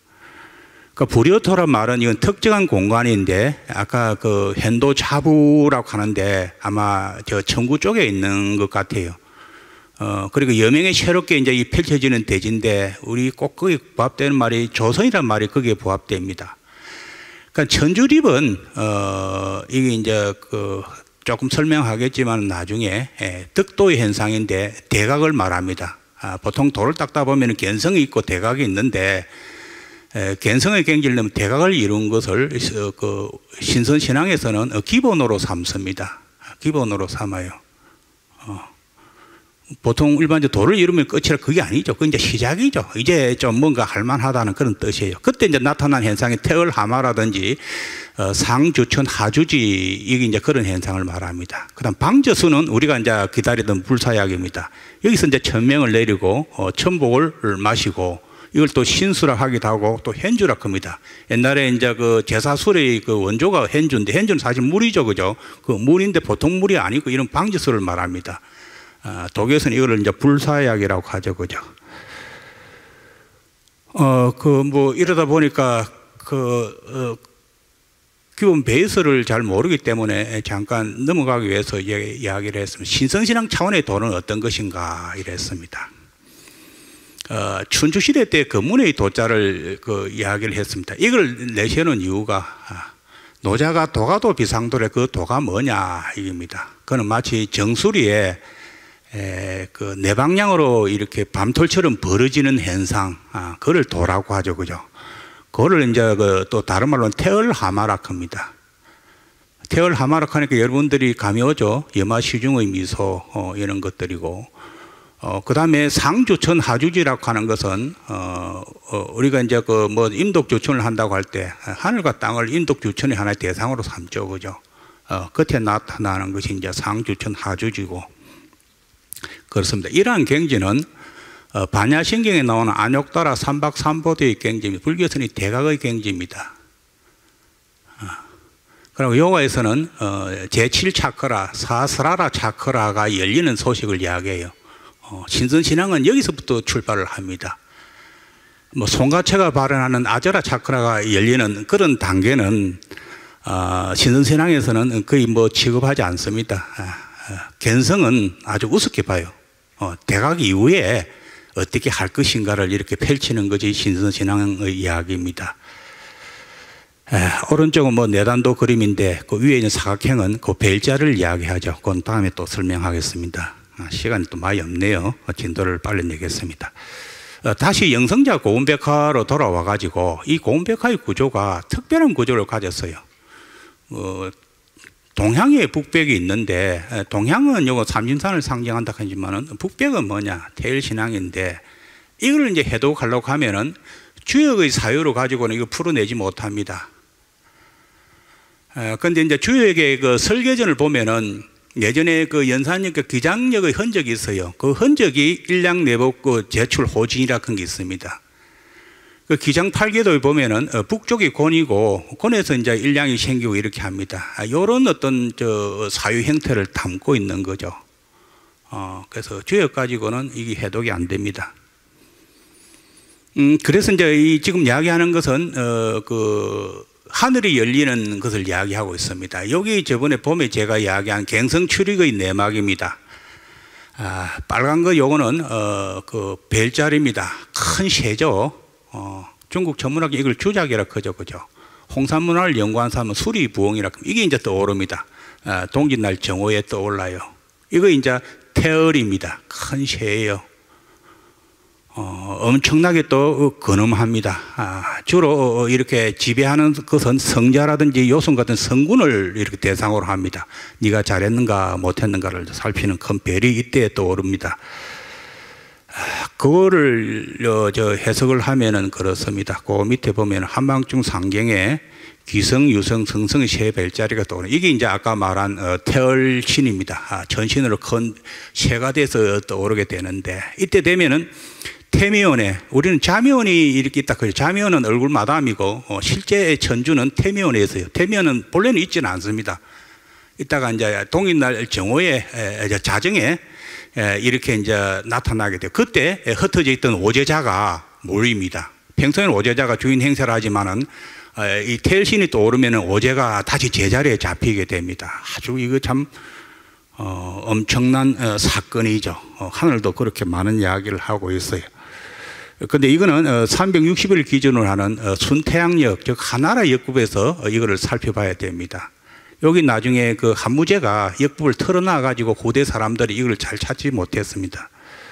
불효토란 말은 이건 특정한 공간인데 아까 현도자부라고 하는데 아마 저 청구 쪽에 있는 것 같아요. 그리고 여명에 새롭게 이제 펼쳐지는 대지인데 우리 꼭 거기에 부합되는 말이 조선이란 말이 거기에 부합됩니다. 그러니까 천주립은 이게 이제 조금 설명하겠지만 나중에 득도의 현상인데 대각을 말합니다. 보통 돌을 닦다 보면 견성이 있고 대각이 있는데 견성의 경지를 넣으면 대각을 이룬 것을 신선신앙에서는 기본으로 삼습니다. 기본으로 삼아요. 보통 일반적으로 돌을 이루면 끝이라 그게 아니죠. 그게 이제 시작이죠. 이제 좀 뭔가 할만하다는 그런 뜻이에요. 그때 이제 나타난 현상이 태을하마라든지 상주천 하주지 이게 이제 그런 현상을 말합니다. 그다음 방저수는 우리가 이제 기다리던 불사약입니다. 여기서 이제 천명을 내리고 천복을 마시고 이걸 또 신수라 하기도 하고 또 현주라 합니다. 옛날에 이제 제사술의 원조가 현주인데 현주는 사실 물이죠, 그죠? 물인데 보통 물이 아니고 이런 방저수를 말합니다. 독일에서는 이거를 이제 불사약이라고 하죠, 그죠? 이러다 보니까 기본 베이스를 잘 모르기 때문에 잠깐 넘어가기 위해서 이야기를 했습니다. 신성신앙 차원의 도는 어떤 것인가 이랬습니다. 춘추시대 때 금문의 도자를 이야기를 했습니다. 이걸 내세우는 이유가 노자가 도가도 비상도래 그 도가 뭐냐 이겁니다. 그는 마치 정수리에 네 방향으로 이렇게 밤톨처럼 벌어지는 현상, 그걸 도라고 하죠, 그죠? 그거를 이제 또 다른 말로는 태얼하마락합니다. 태얼하마락하니까 여러분들이 감이 오죠. 여마시중의 미소 이런 것들이고, 그 다음에 상주천 하주지라고 하는 것은 우리가 이제 임독주천을 한다고 할 때 하늘과 땅을 임독주천의 하나의 대상으로 삼죠, 그죠? 끝에 나타나는 것이 이제 상주천 하주지고 그렇습니다. 이러한 경지는 반야신경에 나오는 안욕따라 삼박삼보대의 경지입니다. 불교에서는 대각의 경지입니다. 그리고 요가에서는 제7차크라 사스라라 차크라가 열리는 소식을 이야기해요. 신선신앙은 여기서부터 출발을 합니다. 송가체가 발현하는 아저라 차크라가 열리는 그런 단계는 신선신앙에서는 거의 취급하지 않습니다. 견성은 아주 우습게 봐요. 대각 이후에 어떻게 할 것인가를 이렇게 펼치는 것이 신선신앙의 이야기입니다. 오른쪽은 내단도 그림인데 그 위에 있는 사각형은 그 벨자를 이야기하죠. 그건 다음에 또 설명하겠습니다. 시간이 또 많이 없네요. 진도를 빨리 내겠습니다. 다시 영성자 고운백화로 돌아와 가지고 이 고운백화의 구조가 특별한 구조를 가졌어요. 동향에 북백이 있는데, 동향은 요거 삼진산을 상징한다 하지만은 북백은 뭐냐? 태일신앙인데, 이걸 이제 해독하려고 하면은 주역의 사유로 가지고는 이거 풀어내지 못합니다. 근데 이제 주역의 그 설계전을 보면은 예전에 그 연산역 기장역의 흔적이 있어요. 그 흔적이 일량내복 제출 호진이라는 게 있습니다. 그 기장 8계도에 보면은 북쪽이 곤이고 곤에서 이제 일량이 생기고 이렇게 합니다. 이런 어떤 사유 형태를 담고 있는 거죠. 그래서 주역 가지고는 이게 해독이 안 됩니다. 그래서 이제 지금 이야기하는 것은 하늘이 열리는 것을 이야기하고 있습니다. 여기 저번에 봄에 제가 이야기한 갱성출익의 내막입니다. 빨간 거 요거는 벨자리입니다. 큰 새죠. 중국 전문학에 이걸 주작이라고 하죠, 그죠? 홍산문화를 연구한 사람은 수리부엉이라고 이게 이제 떠오릅니다. 동짓날 정오에 떠올라요. 이거 이제 태얼입니다. 큰 새예요. 엄청나게 또 근엄합니다. 주로 이렇게 지배하는 것은 성자라든지 요손 같은 성군을 이렇게 대상으로 합니다. 네가 잘했는가 못했는가를 살피는 큰 별이 이때 떠오릅니다. 그거를 해석을 하면은 그렇습니다. 그 밑에 보면 한방중 상경에 기성, 유성, 성성의 세 별자리가 떠오르는 이게 이제 아까 말한 태얼신입니다. 전신으로 큰 새가 돼서 떠오르게 되는데 이때 되면은 태미원에 우리는 자미원이 이렇게 있다 그래요. 자미원은 얼굴 마담이고 실제 천주는 태미원에 있어요. 태미원은 본래는 있지는 않습니다. 이따가 이제 동짓날 정오에 자정에 이렇게 이제 나타나게 돼요. 그때 흩어져 있던 오제자가 모입니다. 평소에는 오제자가 주인 행세를 하지만은 이 태일신이 또 오르면은 오제가 다시 제자리에 잡히게 됩니다. 아주 이거 참 엄청난 사건이죠. 하늘도 그렇게 많은 이야기를 하고 있어요. 근데 이거는 360일 기준으로 하는 순태양역, 즉 하나라 역급에서 이거를 살펴봐야 됩니다. 여기 나중에 그 한무제가 역법을 털어놔 가지고 고대 사람들이 이걸 잘 찾지 못했습니다.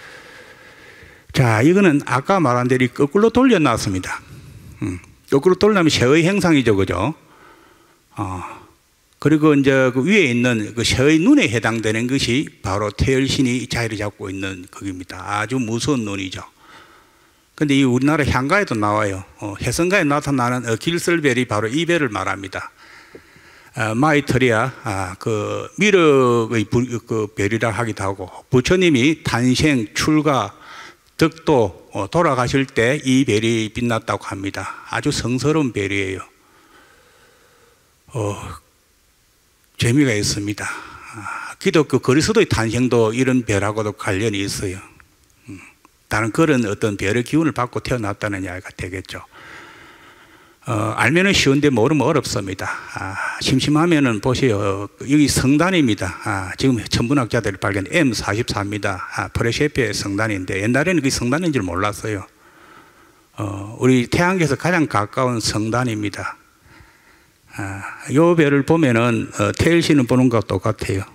자, 이거는 아까 말한 대로 거꾸로 돌려놨습니다. 거꾸로 돌려놓으면 새의 행상이죠, 그죠? 그리고 이제 그 위에 있는 그 새의 눈에 해당되는 것이 바로 태열신이 자리를 잡고 있는 거기입니다. 아주 무서운 눈이죠. 근데 이 우리나라 향가에도 나와요. 해성가에 나타나는 길설별이 바로 이 별을 말합니다. 마이터리아 그 미륵의 그 별이라 하기도 하고 부처님이 탄생, 출가, 덕도 돌아가실 때 이 별이 빛났다고 합니다. 아주 성스러운 별이에요. 재미가 있습니다. 기독교 그리스도의 탄생도 이런 별하고도 관련이 있어요. 다른 그런 어떤 별의 기운을 받고 태어났다는 이야기가 되겠죠. 알면은 쉬운데 모르면 어렵습니다. 심심하면은 보세요. 여기 성단입니다. 지금 천문학자들이 발견한 M44입니다. 프레셰페의 성단인데 옛날에는 그 성단인 줄 몰랐어요. 우리 태양계에서 가장 가까운 성단입니다. 요 별을 보면은 태일신을 보는 것과 똑같아요.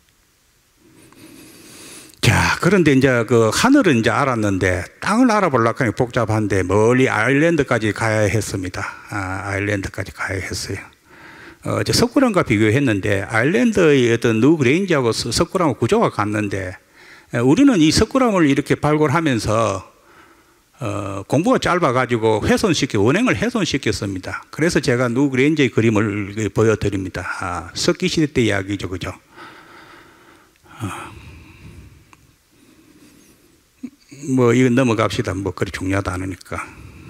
자, 그런데 이제 그 하늘은 이제 알았는데 땅을 알아보려고 하니 복잡한데 멀리 아일랜드까지 가야 했습니다. 아일랜드까지 가야 했어요. 이제 석굴암과 비교했는데 아일랜드의 어떤 누그레인지하고 석굴암 구조가 같는데 우리는 이 석굴암을 이렇게 발굴하면서 공부가 짧아가지고 원행을 훼손시켰습니다. 그래서 제가 누그레인지의 그림을 보여드립니다. 석기시대 때 이야기죠, 그죠? 뭐 이건 넘어갑시다. 뭐 그리 중요하다 않으니까.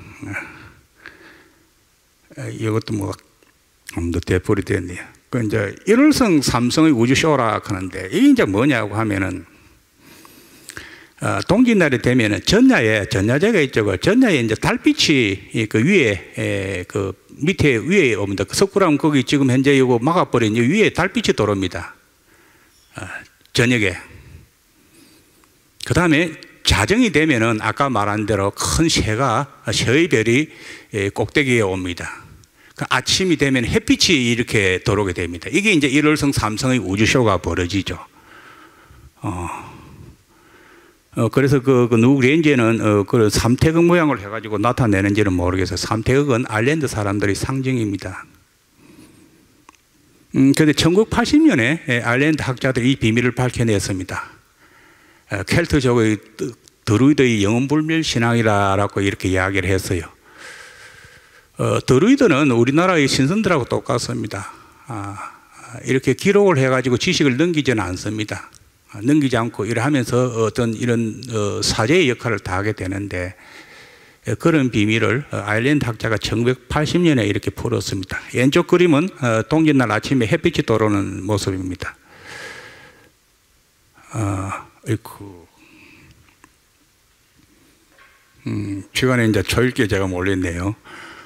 이것도 뭐 더 대풀이 됐네요. 그 이제 1월성 3성의 우주쇼라 하는데 이게 이제 뭐냐고 하면은 동짓날이 되면은 전야제가 있죠. 그 전야에 이제 달빛이 그 위에 그 밑에 위에 옵니다. 그 석굴암 거기 지금 현재 이거 막아버린 위에 달빛이 들어옵니다. 저녁에. 그 다음에 자정이 되면은 아까 말한 대로 큰 새의 별이 꼭대기에 옵니다. 그 아침이 되면 햇빛이 이렇게 들어오게 됩니다. 이게 이제 1월성 3성의 우주쇼가 벌어지죠. 그래서 그 누그레인지에는 그 삼태극 모양을 해가지고 나타내는지는 모르겠어요. 삼태극은 아일랜드 사람들의 상징입니다. 그런데 1980년에 아일랜드 학자들이 이 비밀을 밝혀냈습니다. 켈트족의 드루이드의 영혼불멸 신앙이라고 이렇게 이야기를 했어요. 드루이드는 우리나라의 신선들하고 똑같습니다. 이렇게 기록을 해가지고 지식을 넘기지는 않습니다. 넘기지 않고 이래 하면서 어떤 이런 사제의 역할을 다하게 되는데 그런 비밀을 아일랜드 학자가 1980년에 이렇게 풀었습니다. 왼쪽 그림은 동짓날 아침에 햇빛이 들어오는 모습입니다. 주간에 이제 조일게 제가 몰랐네요.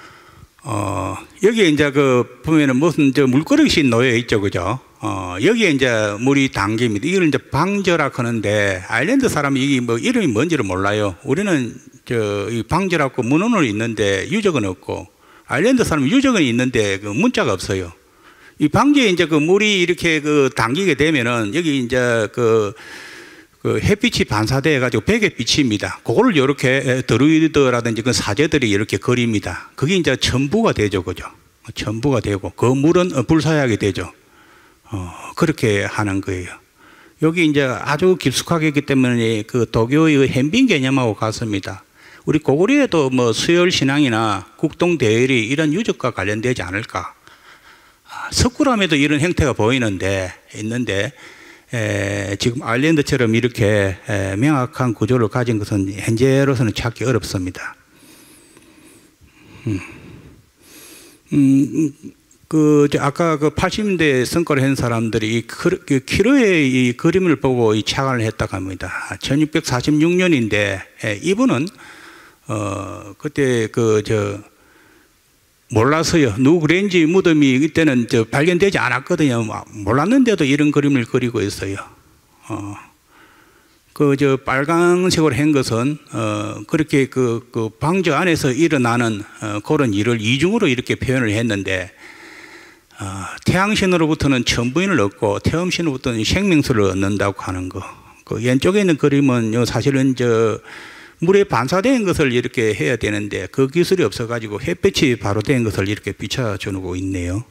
여기에 이제 그 보면은 무슨 저 물그릇이 놓여 있죠, 그죠? 여기에 이제 물이 담깁니다. 이걸 이제 방저라 하는데 아일랜드 사람이 이게 뭐 이름이 뭔지를 몰라요. 우리는 이 방저라고 문헌은 있는데 유적은 없고 아일랜드 사람은 유적은 있는데 그 문자가 없어요. 이 방저에 이제 그 물이 이렇게 그 담기게 되면은 여기 이제 그 햇빛이 반사돼 가지고 백의 빛입니다. 그거를 이렇게 드루이드라든지 그 사제들이 이렇게 그립니다. 그게 이제 첨부가 되죠, 그죠? 첨부가 되고 그 물은 불사하게 되죠. 그렇게 하는 거예요. 여기 이제 아주 깊숙하게 있기 때문에 그 도교의 현빈 개념하고 같습니다. 우리 고구려에도 뭐 수열 신앙이나 국동 대열이 이런 유적과 관련되지 않을까? 석굴암에도 이런 형태가 있는데 지금 아일랜드처럼 이렇게 명확한 구조를 가진 것은 현재로서는 찾기 어렵습니다. 아까 그 80년대 선거를 한 사람들이 이 키로의 이 그림을 보고 이 착안을 했다고 합니다. 1646년인데 이분은 그때 몰라서요. 누그레인지 무덤이 이때는 발견되지 않았거든요. 몰랐는데도 이런 그림을 그리고 있어요. 빨강색으로 한 것은 그렇게 그 방저 안에서 일어나는 그런 일을 이중으로 이렇게 표현을 했는데 태양신으로부터는 천부인을 얻고 태음신으로부터는 생명수를 얻는다고 하는 거. 그 왼쪽에 있는 그림은 사실은 물에 반사된 것을 이렇게 해야 되는데 그 기술이 없어가지고 햇빛이 바로 된 것을 이렇게 비춰주고 있네요.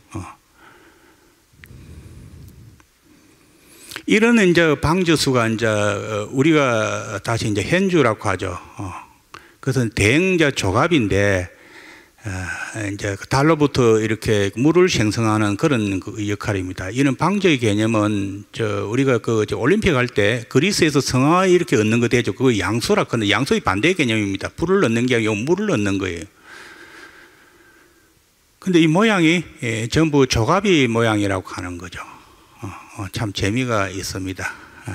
이런 이제 방저수가 이제 우리가 다시 이제 현주라고 하죠. 그것은 대행자 조갑인데 이제 달로부터 이렇게 물을 생성하는 그런 역할입니다. 이런 방저의 개념은 우리가 올림픽 할 때 그리스에서 성화 이렇게 얻는 거 되죠. 그거 양수라 하는데 양수의 반대 개념입니다. 불을 넣는 게 아니고 물을 넣는 거예요. 근데 이 모양이 전부 조갑이 모양이라고 하는 거죠. 참 재미가 있습니다.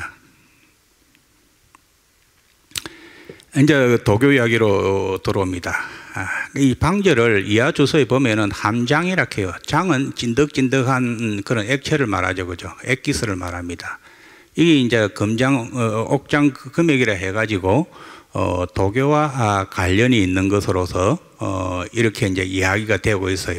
이제 도교 이야기로 들어옵니다. 이 방절을 이하주서에 보면은 함장이라 해요. 장은 찐득찐득한 그런 액체를 말하죠, 그죠? 액기스를 말합니다. 이게 이제 금장, 옥장 금액이라 해가지고 도교와 관련이 있는 것으로서 이렇게 이제 이야기가 되고 있어요.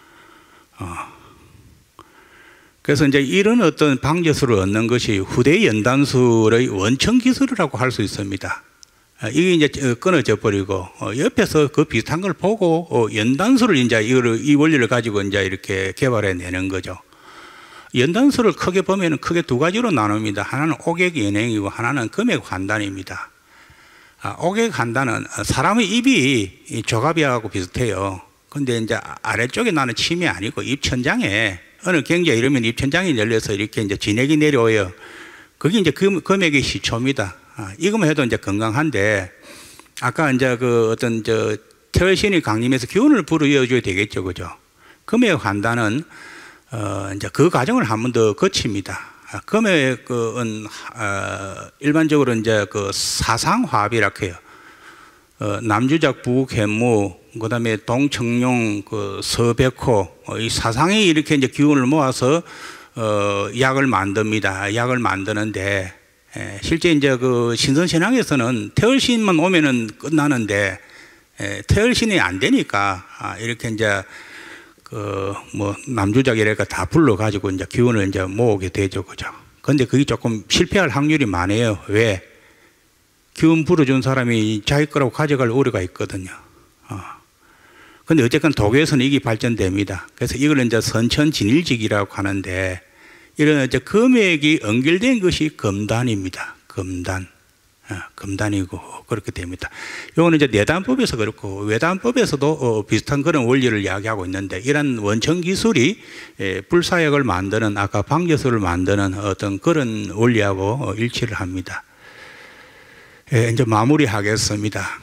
그래서 이제 이런 어떤 방제수를 얻는 것이 후대 연단술의 원천 기술이라고 할 수 있습니다. 이게 이제 끊어져 버리고 옆에서 그 비슷한 걸 보고 연단술을 이제 이 원리를 가지고 이제 이렇게 개발해 내는 거죠. 연단술을 크게 보면은 크게 두 가지로 나눕니다. 하나는 오객 연행이고 하나는 금액 환단입니다. 오객 환단은 사람의 입이 조갑이하고 비슷해요. 근데 이제 아래쪽에 나는 침이 아니고 입천장에 어느 경지에 이러면 입천장이 열려서 이렇게 이제 진액이 내려와요. 그게 이제 금액의 시초입니다. 이것만 해도 이제 건강한데, 아까 이제 그 어떤 태월신이 강림해서 기운을 불어넣어줘야 되겠죠, 그죠? 금액 환단은 이제 그 과정을 한 번 더 거칩니다. 금액은 일반적으로 이제 그 사상화합이라고 해요. 남주작, 부국해무, 그다음에 동청룡, 그 서백호, 이 사상이 이렇게 이제 기운을 모아서 약을 만듭니다. 약을 만드는데 실제 이제 그 신선신앙에서는 태월신만 오면은 끝나는데 태월신이 안 되니까 이렇게 이제 그 뭐 남주작이랄까 다 불러 가지고 이제 기운을 이제 모으게 되죠, 그죠? 근데 그게 조금 실패할 확률이 많아요. 왜? 기운 불어준 사람이 자기 거라고 가져갈 우려가 있거든요. 근데 어쨌건 도교에서는 이게 발전됩니다. 그래서 이걸 이제 선천진일직이라고 하는데, 이런 이제 금액이 연결된 것이 금단입니다. 금단. 금단이고 그렇게 됩니다. 이거는 이제 내단법에서 그렇고 외단법에서도 비슷한 그런 원리를 이야기하고 있는데, 이런 원천 기술이 불사약을 만드는, 아까 방제수를 만드는 어떤 그런 원리하고 일치를 합니다. 이제 마무리하겠습니다.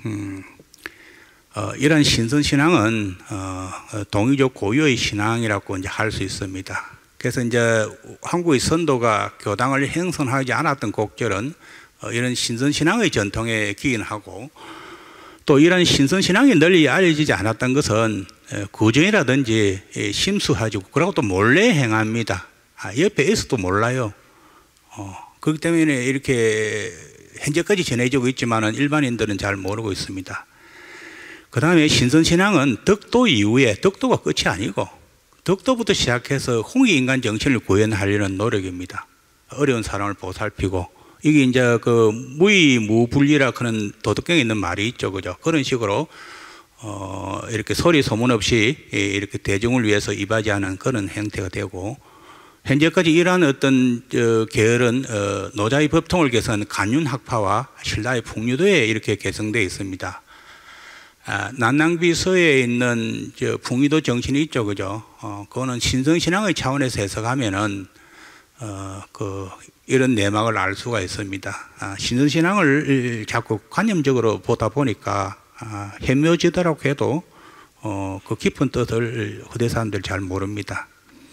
이런 신선신앙은 동이족 고유의 신앙이라고 이제 할 수 있습니다. 그래서 이제 한국의 선도가 교당을 형성하지 않았던 곡절은 이런 신선신앙의 전통에 기인하고, 또 이런 신선신앙이 널리 알려지지 않았던 것은 구정이라든지 심수하지, 그러고 또 몰래 행합니다. 옆에 있어도 몰라요. 그렇기 때문에 이렇게 현재까지 전해지고 있지만은 일반인들은 잘 모르고 있습니다. 그 다음에 신선신앙은 덕도 이후에, 덕도가 끝이 아니고 덕도부터 시작해서 홍익인간 정신을 구현하려는 노력입니다. 어려운 사람을 보살피고, 이게 이제 그 무의무분리라 그런 도덕경에 있는 말이 있죠, 그죠? 그런 식으로 이렇게 소리 소문 없이 이렇게 대중을 위해서 이바지하는 그런 형태가 되고, 현재까지 이러한 어떤 계열은 노자의 법통을 개선 간윤학파와 신라의 풍류도에 이렇게 개성되어 있습니다. 난낭비서에 있는 풍의도 정신이 있죠, 그죠? 그거는 신성신앙의 차원에서 해석하면은 이런 내막을 알 수가 있습니다. 신성신앙을 자꾸 관념적으로 보다 보니까 해묘지도라고 해도 그 깊은 뜻을 후대 사람들 잘 모릅니다.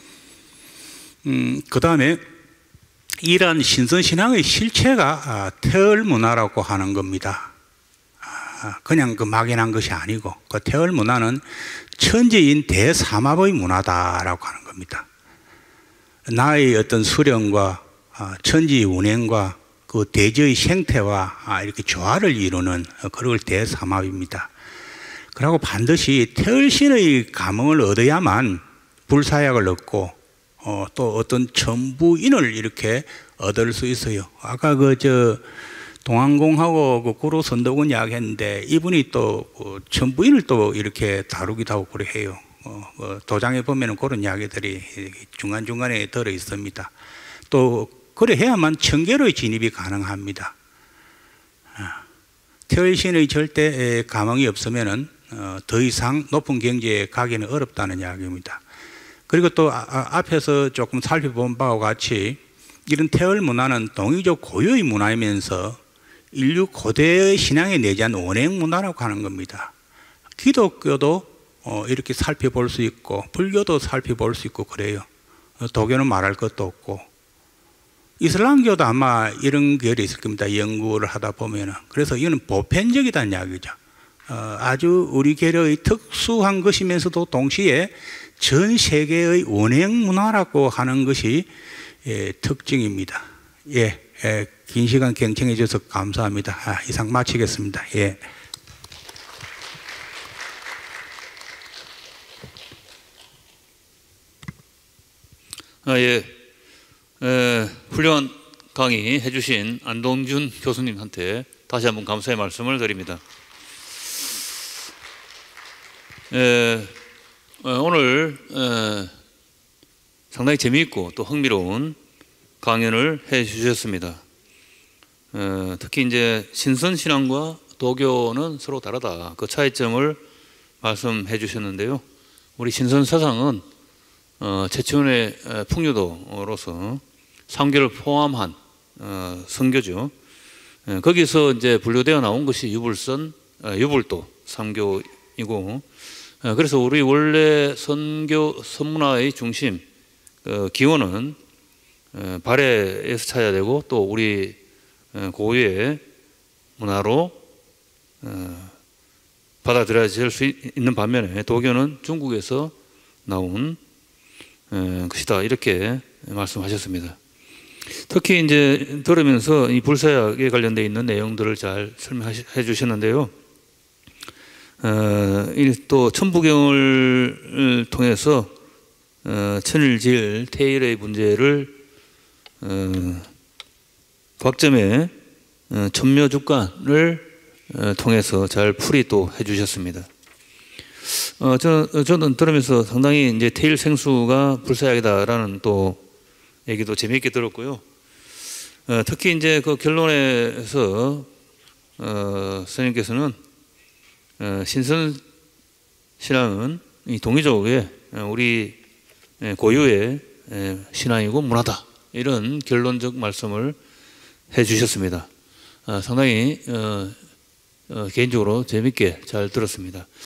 그 다음에 이러한 신성신앙의 실체가 태을문화라고 하는 겁니다. 그냥 그 막연한 것이 아니고, 그 태을문화는 천지인 대삼합의 문화다라고 하는 겁니다. 나의 어떤 수령과 천지의 운행과 그 대지의 생태와 이렇게 조화를 이루는 그걸 대삼합입니다. 그리고 반드시 태을신의 감흥을 얻어야만 불사약을 얻고 또 어떤 전부인을 이렇게 얻을 수 있어요. 아까 동안공하고 그 구로 선덕은 이야기했는데, 이분이 또 전부인을 또 이렇게 다루기도 하고 그래 해요. 도장에 보면은 그런 이야기들이 중간중간에 들어 있습니다. 또 그래 해야만 청계로의 진입이 가능합니다. 태월신의 절대 감흥이 없으면은 더 이상 높은 경지에 가기는 어렵다는 이야기입니다. 그리고 또 앞에서 조금 살펴본 바와 같이 이런 태월 문화는 동이족 고유의 문화이면서 인류 고대의 신앙에 내재한 원행 문화라고 하는 겁니다. 기독교도 이렇게 살펴볼 수 있고 불교도 살펴볼 수 있고 그래요. 도교는 말할 것도 없고 이슬람교도 아마 이런 결이 있을 겁니다. 연구를 하다 보면은. 그래서 이거는 보편적이다는 이야기죠. 아주 우리 계력의 특수한 것이면서도 동시에 전 세계의 원행 문화라고 하는 것이 특징입니다. 긴 시간 경청해 주셔서 감사합니다. 이상 마치겠습니다. 훌륭한 강의 해주신 안동준 교수님한테 다시 한번 감사의 말씀을 드립니다. 오늘 상당히 재미있고 또 흥미로운 강연을 해 주셨습니다. 특히 이제 신선신앙과 도교는 서로 다르다. 그 차이점을 말씀해 주셨는데요. 우리 신선사상은 최초의 풍류도로서 상교를 포함한 선교죠. 거기서 이제 분류되어 나온 것이 유불선, 유불도 삼교이고, 그래서 우리 원래 선교 선문화의 중심 기원은 발해에서 찾아야 되고 또 우리 고유의 문화로 받아들여질 수 있는 반면에 도교는 중국에서 나온 것이다, 이렇게 말씀하셨습니다. 특히 이제 들으면서 이 불사약에 관련되어 있는 내용들을 잘 설명해 주셨는데요. 또 천부경을 통해서 천일질 태일의 문제를 곽점의 천묘주간을 통해서 잘 풀이 또 해주셨습니다. 저는 들으면서 상당히 이제 태일 생수가 불사약이다라는 또 얘기도 재미있게 들었고요. 특히 이제 그 결론에서 스님께서는 신선 신앙은 이 동이족의 우리 고유의 신앙이고 문화다, 이런 결론적 말씀을 해주셨습니다. 상당히 개인적으로 재미있게 잘 들었습니다.